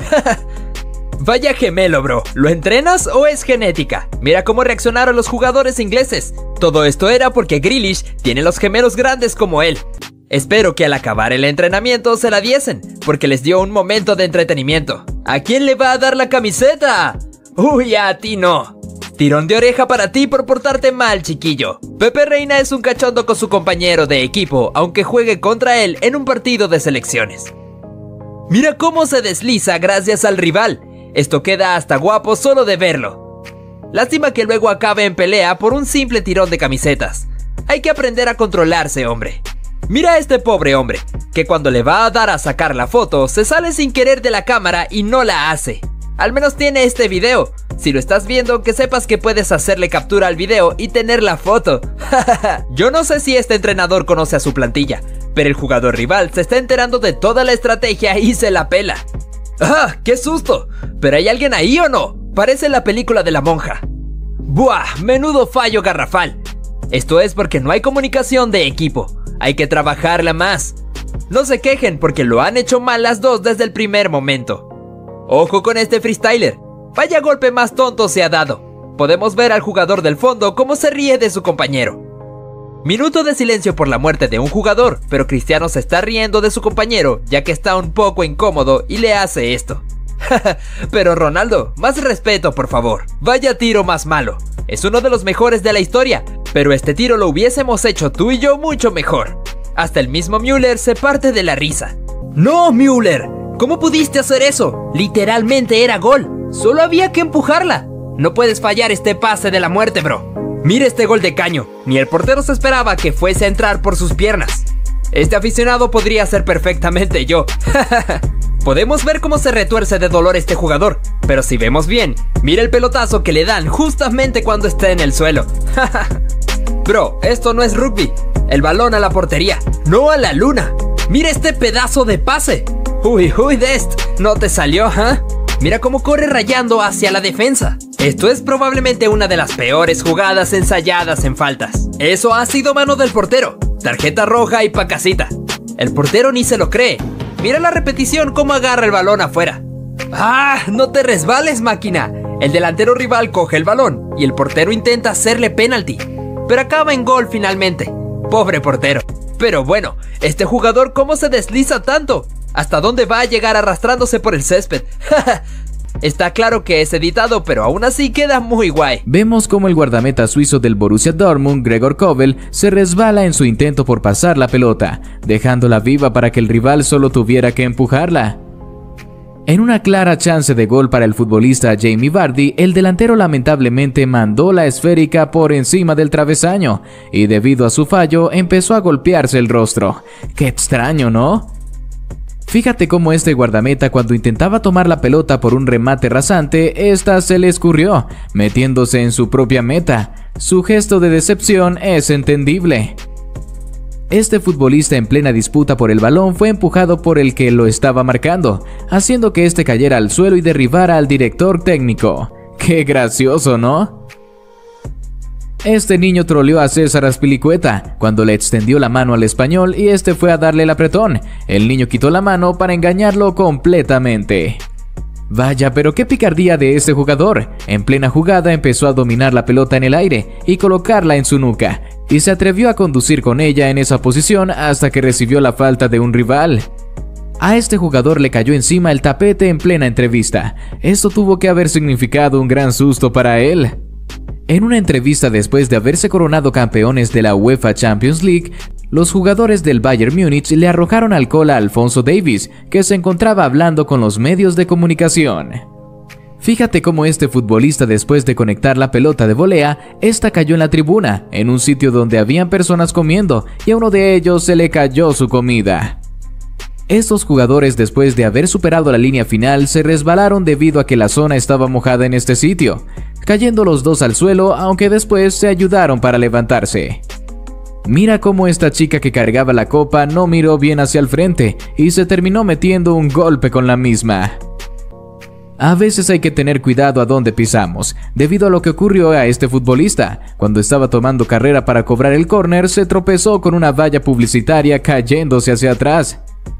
Vaya gemelo, bro. ¿Lo entrenas o es genética? Mira cómo reaccionaron los jugadores ingleses. Todo esto era porque Grealish tiene los gemelos grandes como él. Espero que al acabar el entrenamiento se la diesen, porque les dio un momento de entretenimiento. ¿A quién le va a dar la camiseta? Uy, a ti no. Tirón de oreja para ti por portarte mal, chiquillo. Pepe Reina es un cachondo con su compañero de equipo, aunque juegue contra él en un partido de selecciones. Mira cómo se desliza gracias al rival. Esto queda hasta guapo solo de verlo. Lástima que luego acabe en pelea por un simple tirón de camisetas. Hay que aprender a controlarse, hombre. Mira a este pobre hombre, que cuando le va a dar a sacar la foto, se sale sin querer de la cámara y no la hace. Al menos tiene este video. Si lo estás viendo, que sepas que puedes hacerle captura al video y tener la foto. Yo no sé si este entrenador conoce a su plantilla, pero el jugador rival se está enterando de toda la estrategia y se la pela. ¡Ah! ¡Qué susto! ¿Pero hay alguien ahí o no? Parece la película de la monja. ¡Buah! Menudo fallo garrafal. Esto es porque no hay comunicación de equipo. Hay que trabajarla más. No se quejen porque lo han hecho mal las dos desde el primer momento. Ojo con este freestyler. Vaya golpe más tonto se ha dado. Podemos ver al jugador del fondo cómo se ríe de su compañero. Minuto de silencio por la muerte de un jugador, pero Cristiano se está riendo de su compañero ya que está un poco incómodo y le hace esto. Pero Ronaldo, más respeto por favor. Vaya tiro más malo. Es uno de los mejores de la historia, pero este tiro lo hubiésemos hecho tú y yo mucho mejor. Hasta el mismo Müller se parte de la risa. ¡No, Müller! ¿Cómo pudiste hacer eso? Literalmente era gol. Solo había que empujarla. No puedes fallar este pase de la muerte, bro. Mira este gol de caño. Ni el portero se esperaba que fuese a entrar por sus piernas. Este aficionado podría ser perfectamente yo. Podemos ver cómo se retuerce de dolor este jugador, pero si vemos bien, mira el pelotazo que le dan justamente cuando está en el suelo. Bro, esto no es rugby. El balón a la portería, no a la luna. Mira este pedazo de pase. Uy, uy, Dest, no te salió, ¿eh? Mira cómo corre rayando hacia la defensa. Esto es probablemente una de las peores jugadas ensayadas en faltas. Eso ha sido mano del portero. Tarjeta roja y pa' casita. El portero ni se lo cree. Mira la repetición cómo agarra el balón afuera. ¡Ah! ¡No te resbales, máquina! El delantero rival coge el balón y el portero intenta hacerle penalti, pero acaba en gol finalmente. Pobre portero. Pero bueno, este jugador ¿cómo se desliza tanto? ¿Hasta dónde va a llegar arrastrándose por el césped? Está claro que es editado, pero aún así queda muy guay. Vemos como el guardameta suizo del Borussia Dortmund, Gregor Kobel, se resbala en su intento por pasar la pelota, dejándola viva para que el rival solo tuviera que empujarla. En una clara chance de gol para el futbolista Jamie Vardy, el delantero lamentablemente mandó la esférica por encima del travesaño y debido a su fallo empezó a golpearse el rostro. ¡Qué extraño!, ¿no? Fíjate cómo este guardameta cuando intentaba tomar la pelota por un remate rasante, esta se le escurrió, metiéndose en su propia meta. Su gesto de decepción es entendible. Este futbolista en plena disputa por el balón fue empujado por el que lo estaba marcando, haciendo que este cayera al suelo y derribara al director técnico. ¡Qué gracioso!, ¿no? Este niño troleó a César Azpilicueta cuando le extendió la mano al español y este fue a darle el apretón. El niño quitó la mano para engañarlo completamente. Vaya, pero qué picardía de este jugador. En plena jugada empezó a dominar la pelota en el aire y colocarla en su nuca, y se atrevió a conducir con ella en esa posición hasta que recibió la falta de un rival. A este jugador le cayó encima el tapete en plena entrevista. Esto tuvo que haber significado un gran susto para él. En una entrevista después de haberse coronado campeones de la UEFA Champions League, los jugadores del Bayern Múnich le arrojaron alcohol a Alphonso Davies, que se encontraba hablando con los medios de comunicación. Fíjate cómo este futbolista, después de conectar la pelota de volea, esta cayó en la tribuna, en un sitio donde habían personas comiendo, y a uno de ellos se le cayó su comida. Estos jugadores, después de haber superado la línea final, se resbalaron debido a que la zona estaba mojada en este sitio, cayendo los dos al suelo, aunque después se ayudaron para levantarse. Mira cómo esta chica que cargaba la copa no miró bien hacia el frente y se terminó metiendo un golpe con la misma. A veces hay que tener cuidado a dónde pisamos, debido a lo que ocurrió a este futbolista. Cuando estaba tomando carrera para cobrar el córner, se tropezó con una valla publicitaria cayéndose hacia atrás.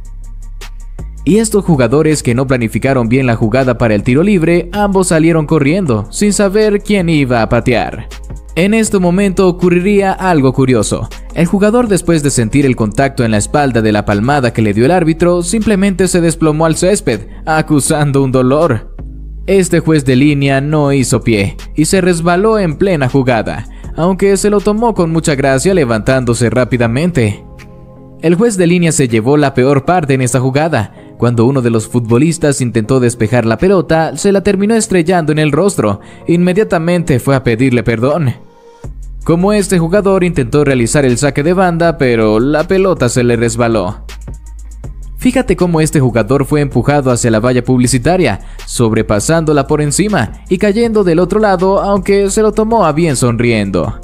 Y estos jugadores que no planificaron bien la jugada para el tiro libre, ambos salieron corriendo, sin saber quién iba a patear. En este momento ocurriría algo curioso. El jugador, después de sentir el contacto en la espalda de la palmada que le dio el árbitro, simplemente se desplomó al césped, acusando un dolor. Este juez de línea no hizo pie y se resbaló en plena jugada, aunque se lo tomó con mucha gracia levantándose rápidamente. El juez de línea se llevó la peor parte en esta jugada. Cuando uno de los futbolistas intentó despejar la pelota, se la terminó estrellando en el rostro. Inmediatamente fue a pedirle perdón. Como este jugador intentó realizar el saque de banda, pero la pelota se le resbaló. Fíjate cómo este jugador fue empujado hacia la valla publicitaria, sobrepasándola por encima y cayendo del otro lado, aunque se lo tomó a bien sonriendo.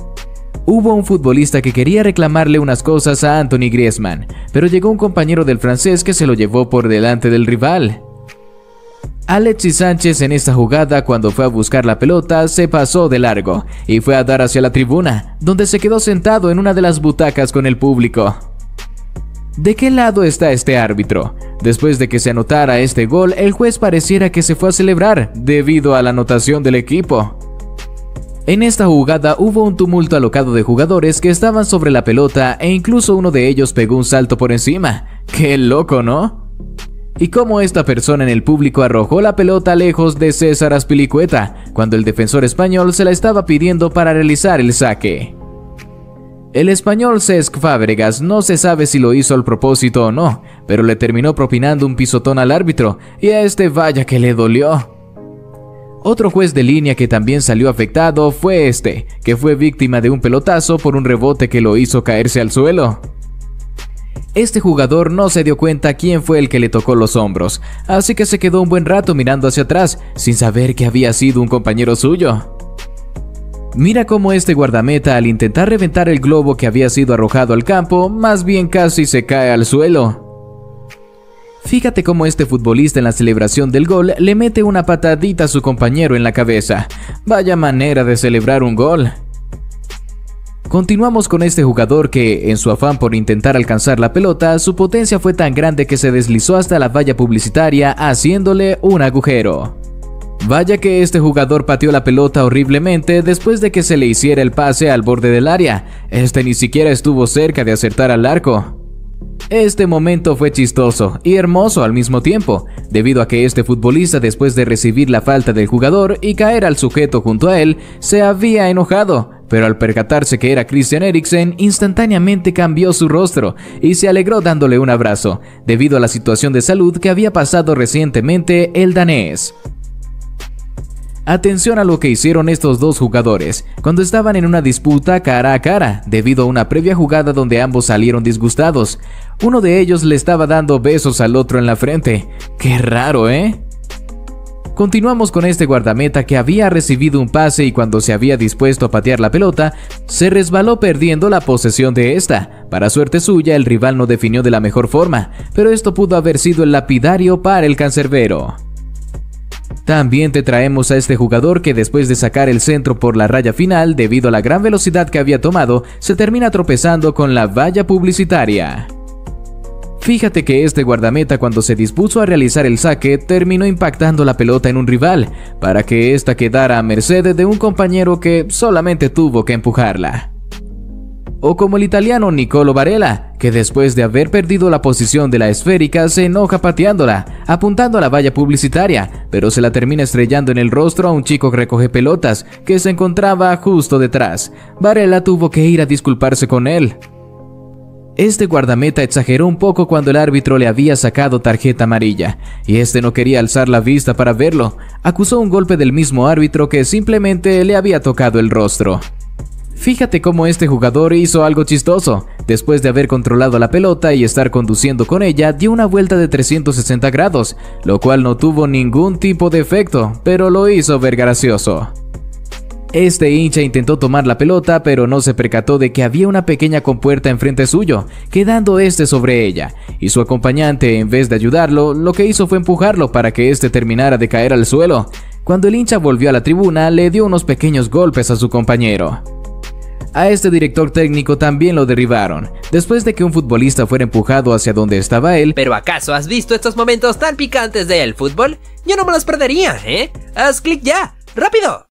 Hubo un futbolista que quería reclamarle unas cosas a Anthony Griezmann, pero llegó un compañero del francés que se lo llevó por delante del rival. Alexis Sánchez en esta jugada, cuando fue a buscar la pelota, se pasó de largo y fue a dar hacia la tribuna, donde se quedó sentado en una de las butacas con el público. ¿De qué lado está este árbitro? Después de que se anotara este gol, el juez pareciera que se fue a celebrar debido a la anotación del equipo. En esta jugada hubo un tumulto alocado de jugadores que estaban sobre la pelota e incluso uno de ellos pegó un salto por encima. ¡Qué loco!, ¿no? Y cómo esta persona en el público arrojó la pelota lejos de César Azpilicueta, cuando el defensor español se la estaba pidiendo para realizar el saque. El español Cesc Fábregas no se sabe si lo hizo al propósito o no, pero le terminó propinando un pisotón al árbitro, y a este vaya que le dolió. Otro juez de línea que también salió afectado fue este, que fue víctima de un pelotazo por un rebote que lo hizo caerse al suelo. Este jugador no se dio cuenta quién fue el que le tocó los hombros, así que se quedó un buen rato mirando hacia atrás, sin saber que había sido un compañero suyo. Mira cómo este guardameta, al intentar reventar el globo que había sido arrojado al campo, más bien casi se cae al suelo. Fíjate cómo este futbolista en la celebración del gol le mete una patadita a su compañero en la cabeza. Vaya manera de celebrar un gol. Continuamos con este jugador que, en su afán por intentar alcanzar la pelota, su potencia fue tan grande que se deslizó hasta la valla publicitaria haciéndole un agujero. Vaya que este jugador pateó la pelota horriblemente después de que se le hiciera el pase al borde del área. Este ni siquiera estuvo cerca de acertar al arco. Este momento fue chistoso y hermoso al mismo tiempo, debido a que este futbolista, después de recibir la falta del jugador y caer al sujeto junto a él, se había enojado, pero al percatarse que era Christian Eriksen, instantáneamente cambió su rostro y se alegró dándole un abrazo, debido a la situación de salud que había pasado recientemente el danés. Atención a lo que hicieron estos dos jugadores cuando estaban en una disputa cara a cara, debido a una previa jugada donde ambos salieron disgustados. Uno de ellos le estaba dando besos al otro en la frente. ¡Qué raro!, ¿eh? Continuamos con este guardameta que había recibido un pase y cuando se había dispuesto a patear la pelota, se resbaló perdiendo la posesión de esta. Para suerte suya, el rival no definió de la mejor forma, pero esto pudo haber sido el lapidario para el cancerbero. También te traemos a este jugador que después de sacar el centro por la raya final, debido a la gran velocidad que había tomado, se termina tropezando con la valla publicitaria. Fíjate que este guardameta, cuando se dispuso a realizar el saque, terminó impactando la pelota en un rival, para que ésta quedara a merced de un compañero que solamente tuvo que empujarla. O como el italiano Nicolo Barella, que después de haber perdido la posición de la esférica se enoja pateándola, apuntando a la valla publicitaria, pero se la termina estrellando en el rostro a un chico que recoge pelotas, que se encontraba justo detrás. Barella tuvo que ir a disculparse con él. Este guardameta exageró un poco cuando el árbitro le había sacado tarjeta amarilla, y este no quería alzar la vista para verlo. Acusó un golpe del mismo árbitro que simplemente le había tocado el rostro. Fíjate cómo este jugador hizo algo chistoso. Después de haber controlado la pelota y estar conduciendo con ella, dio una vuelta de trescientos sesenta grados, lo cual no tuvo ningún tipo de efecto, pero lo hizo ver gracioso. Este hincha intentó tomar la pelota, pero no se percató de que había una pequeña compuerta enfrente suyo, quedando este sobre ella, y su acompañante, en vez de ayudarlo, lo que hizo fue empujarlo para que este terminara de caer al suelo. Cuando el hincha volvió a la tribuna, le dio unos pequeños golpes a su compañero. A este director técnico también lo derribaron, después de que un futbolista fuera empujado hacia donde estaba él. ¿Pero acaso has visto estos momentos tan picantes del fútbol? Yo no me los perdería, ¿eh? ¡Haz clic ya! ¡Rápido!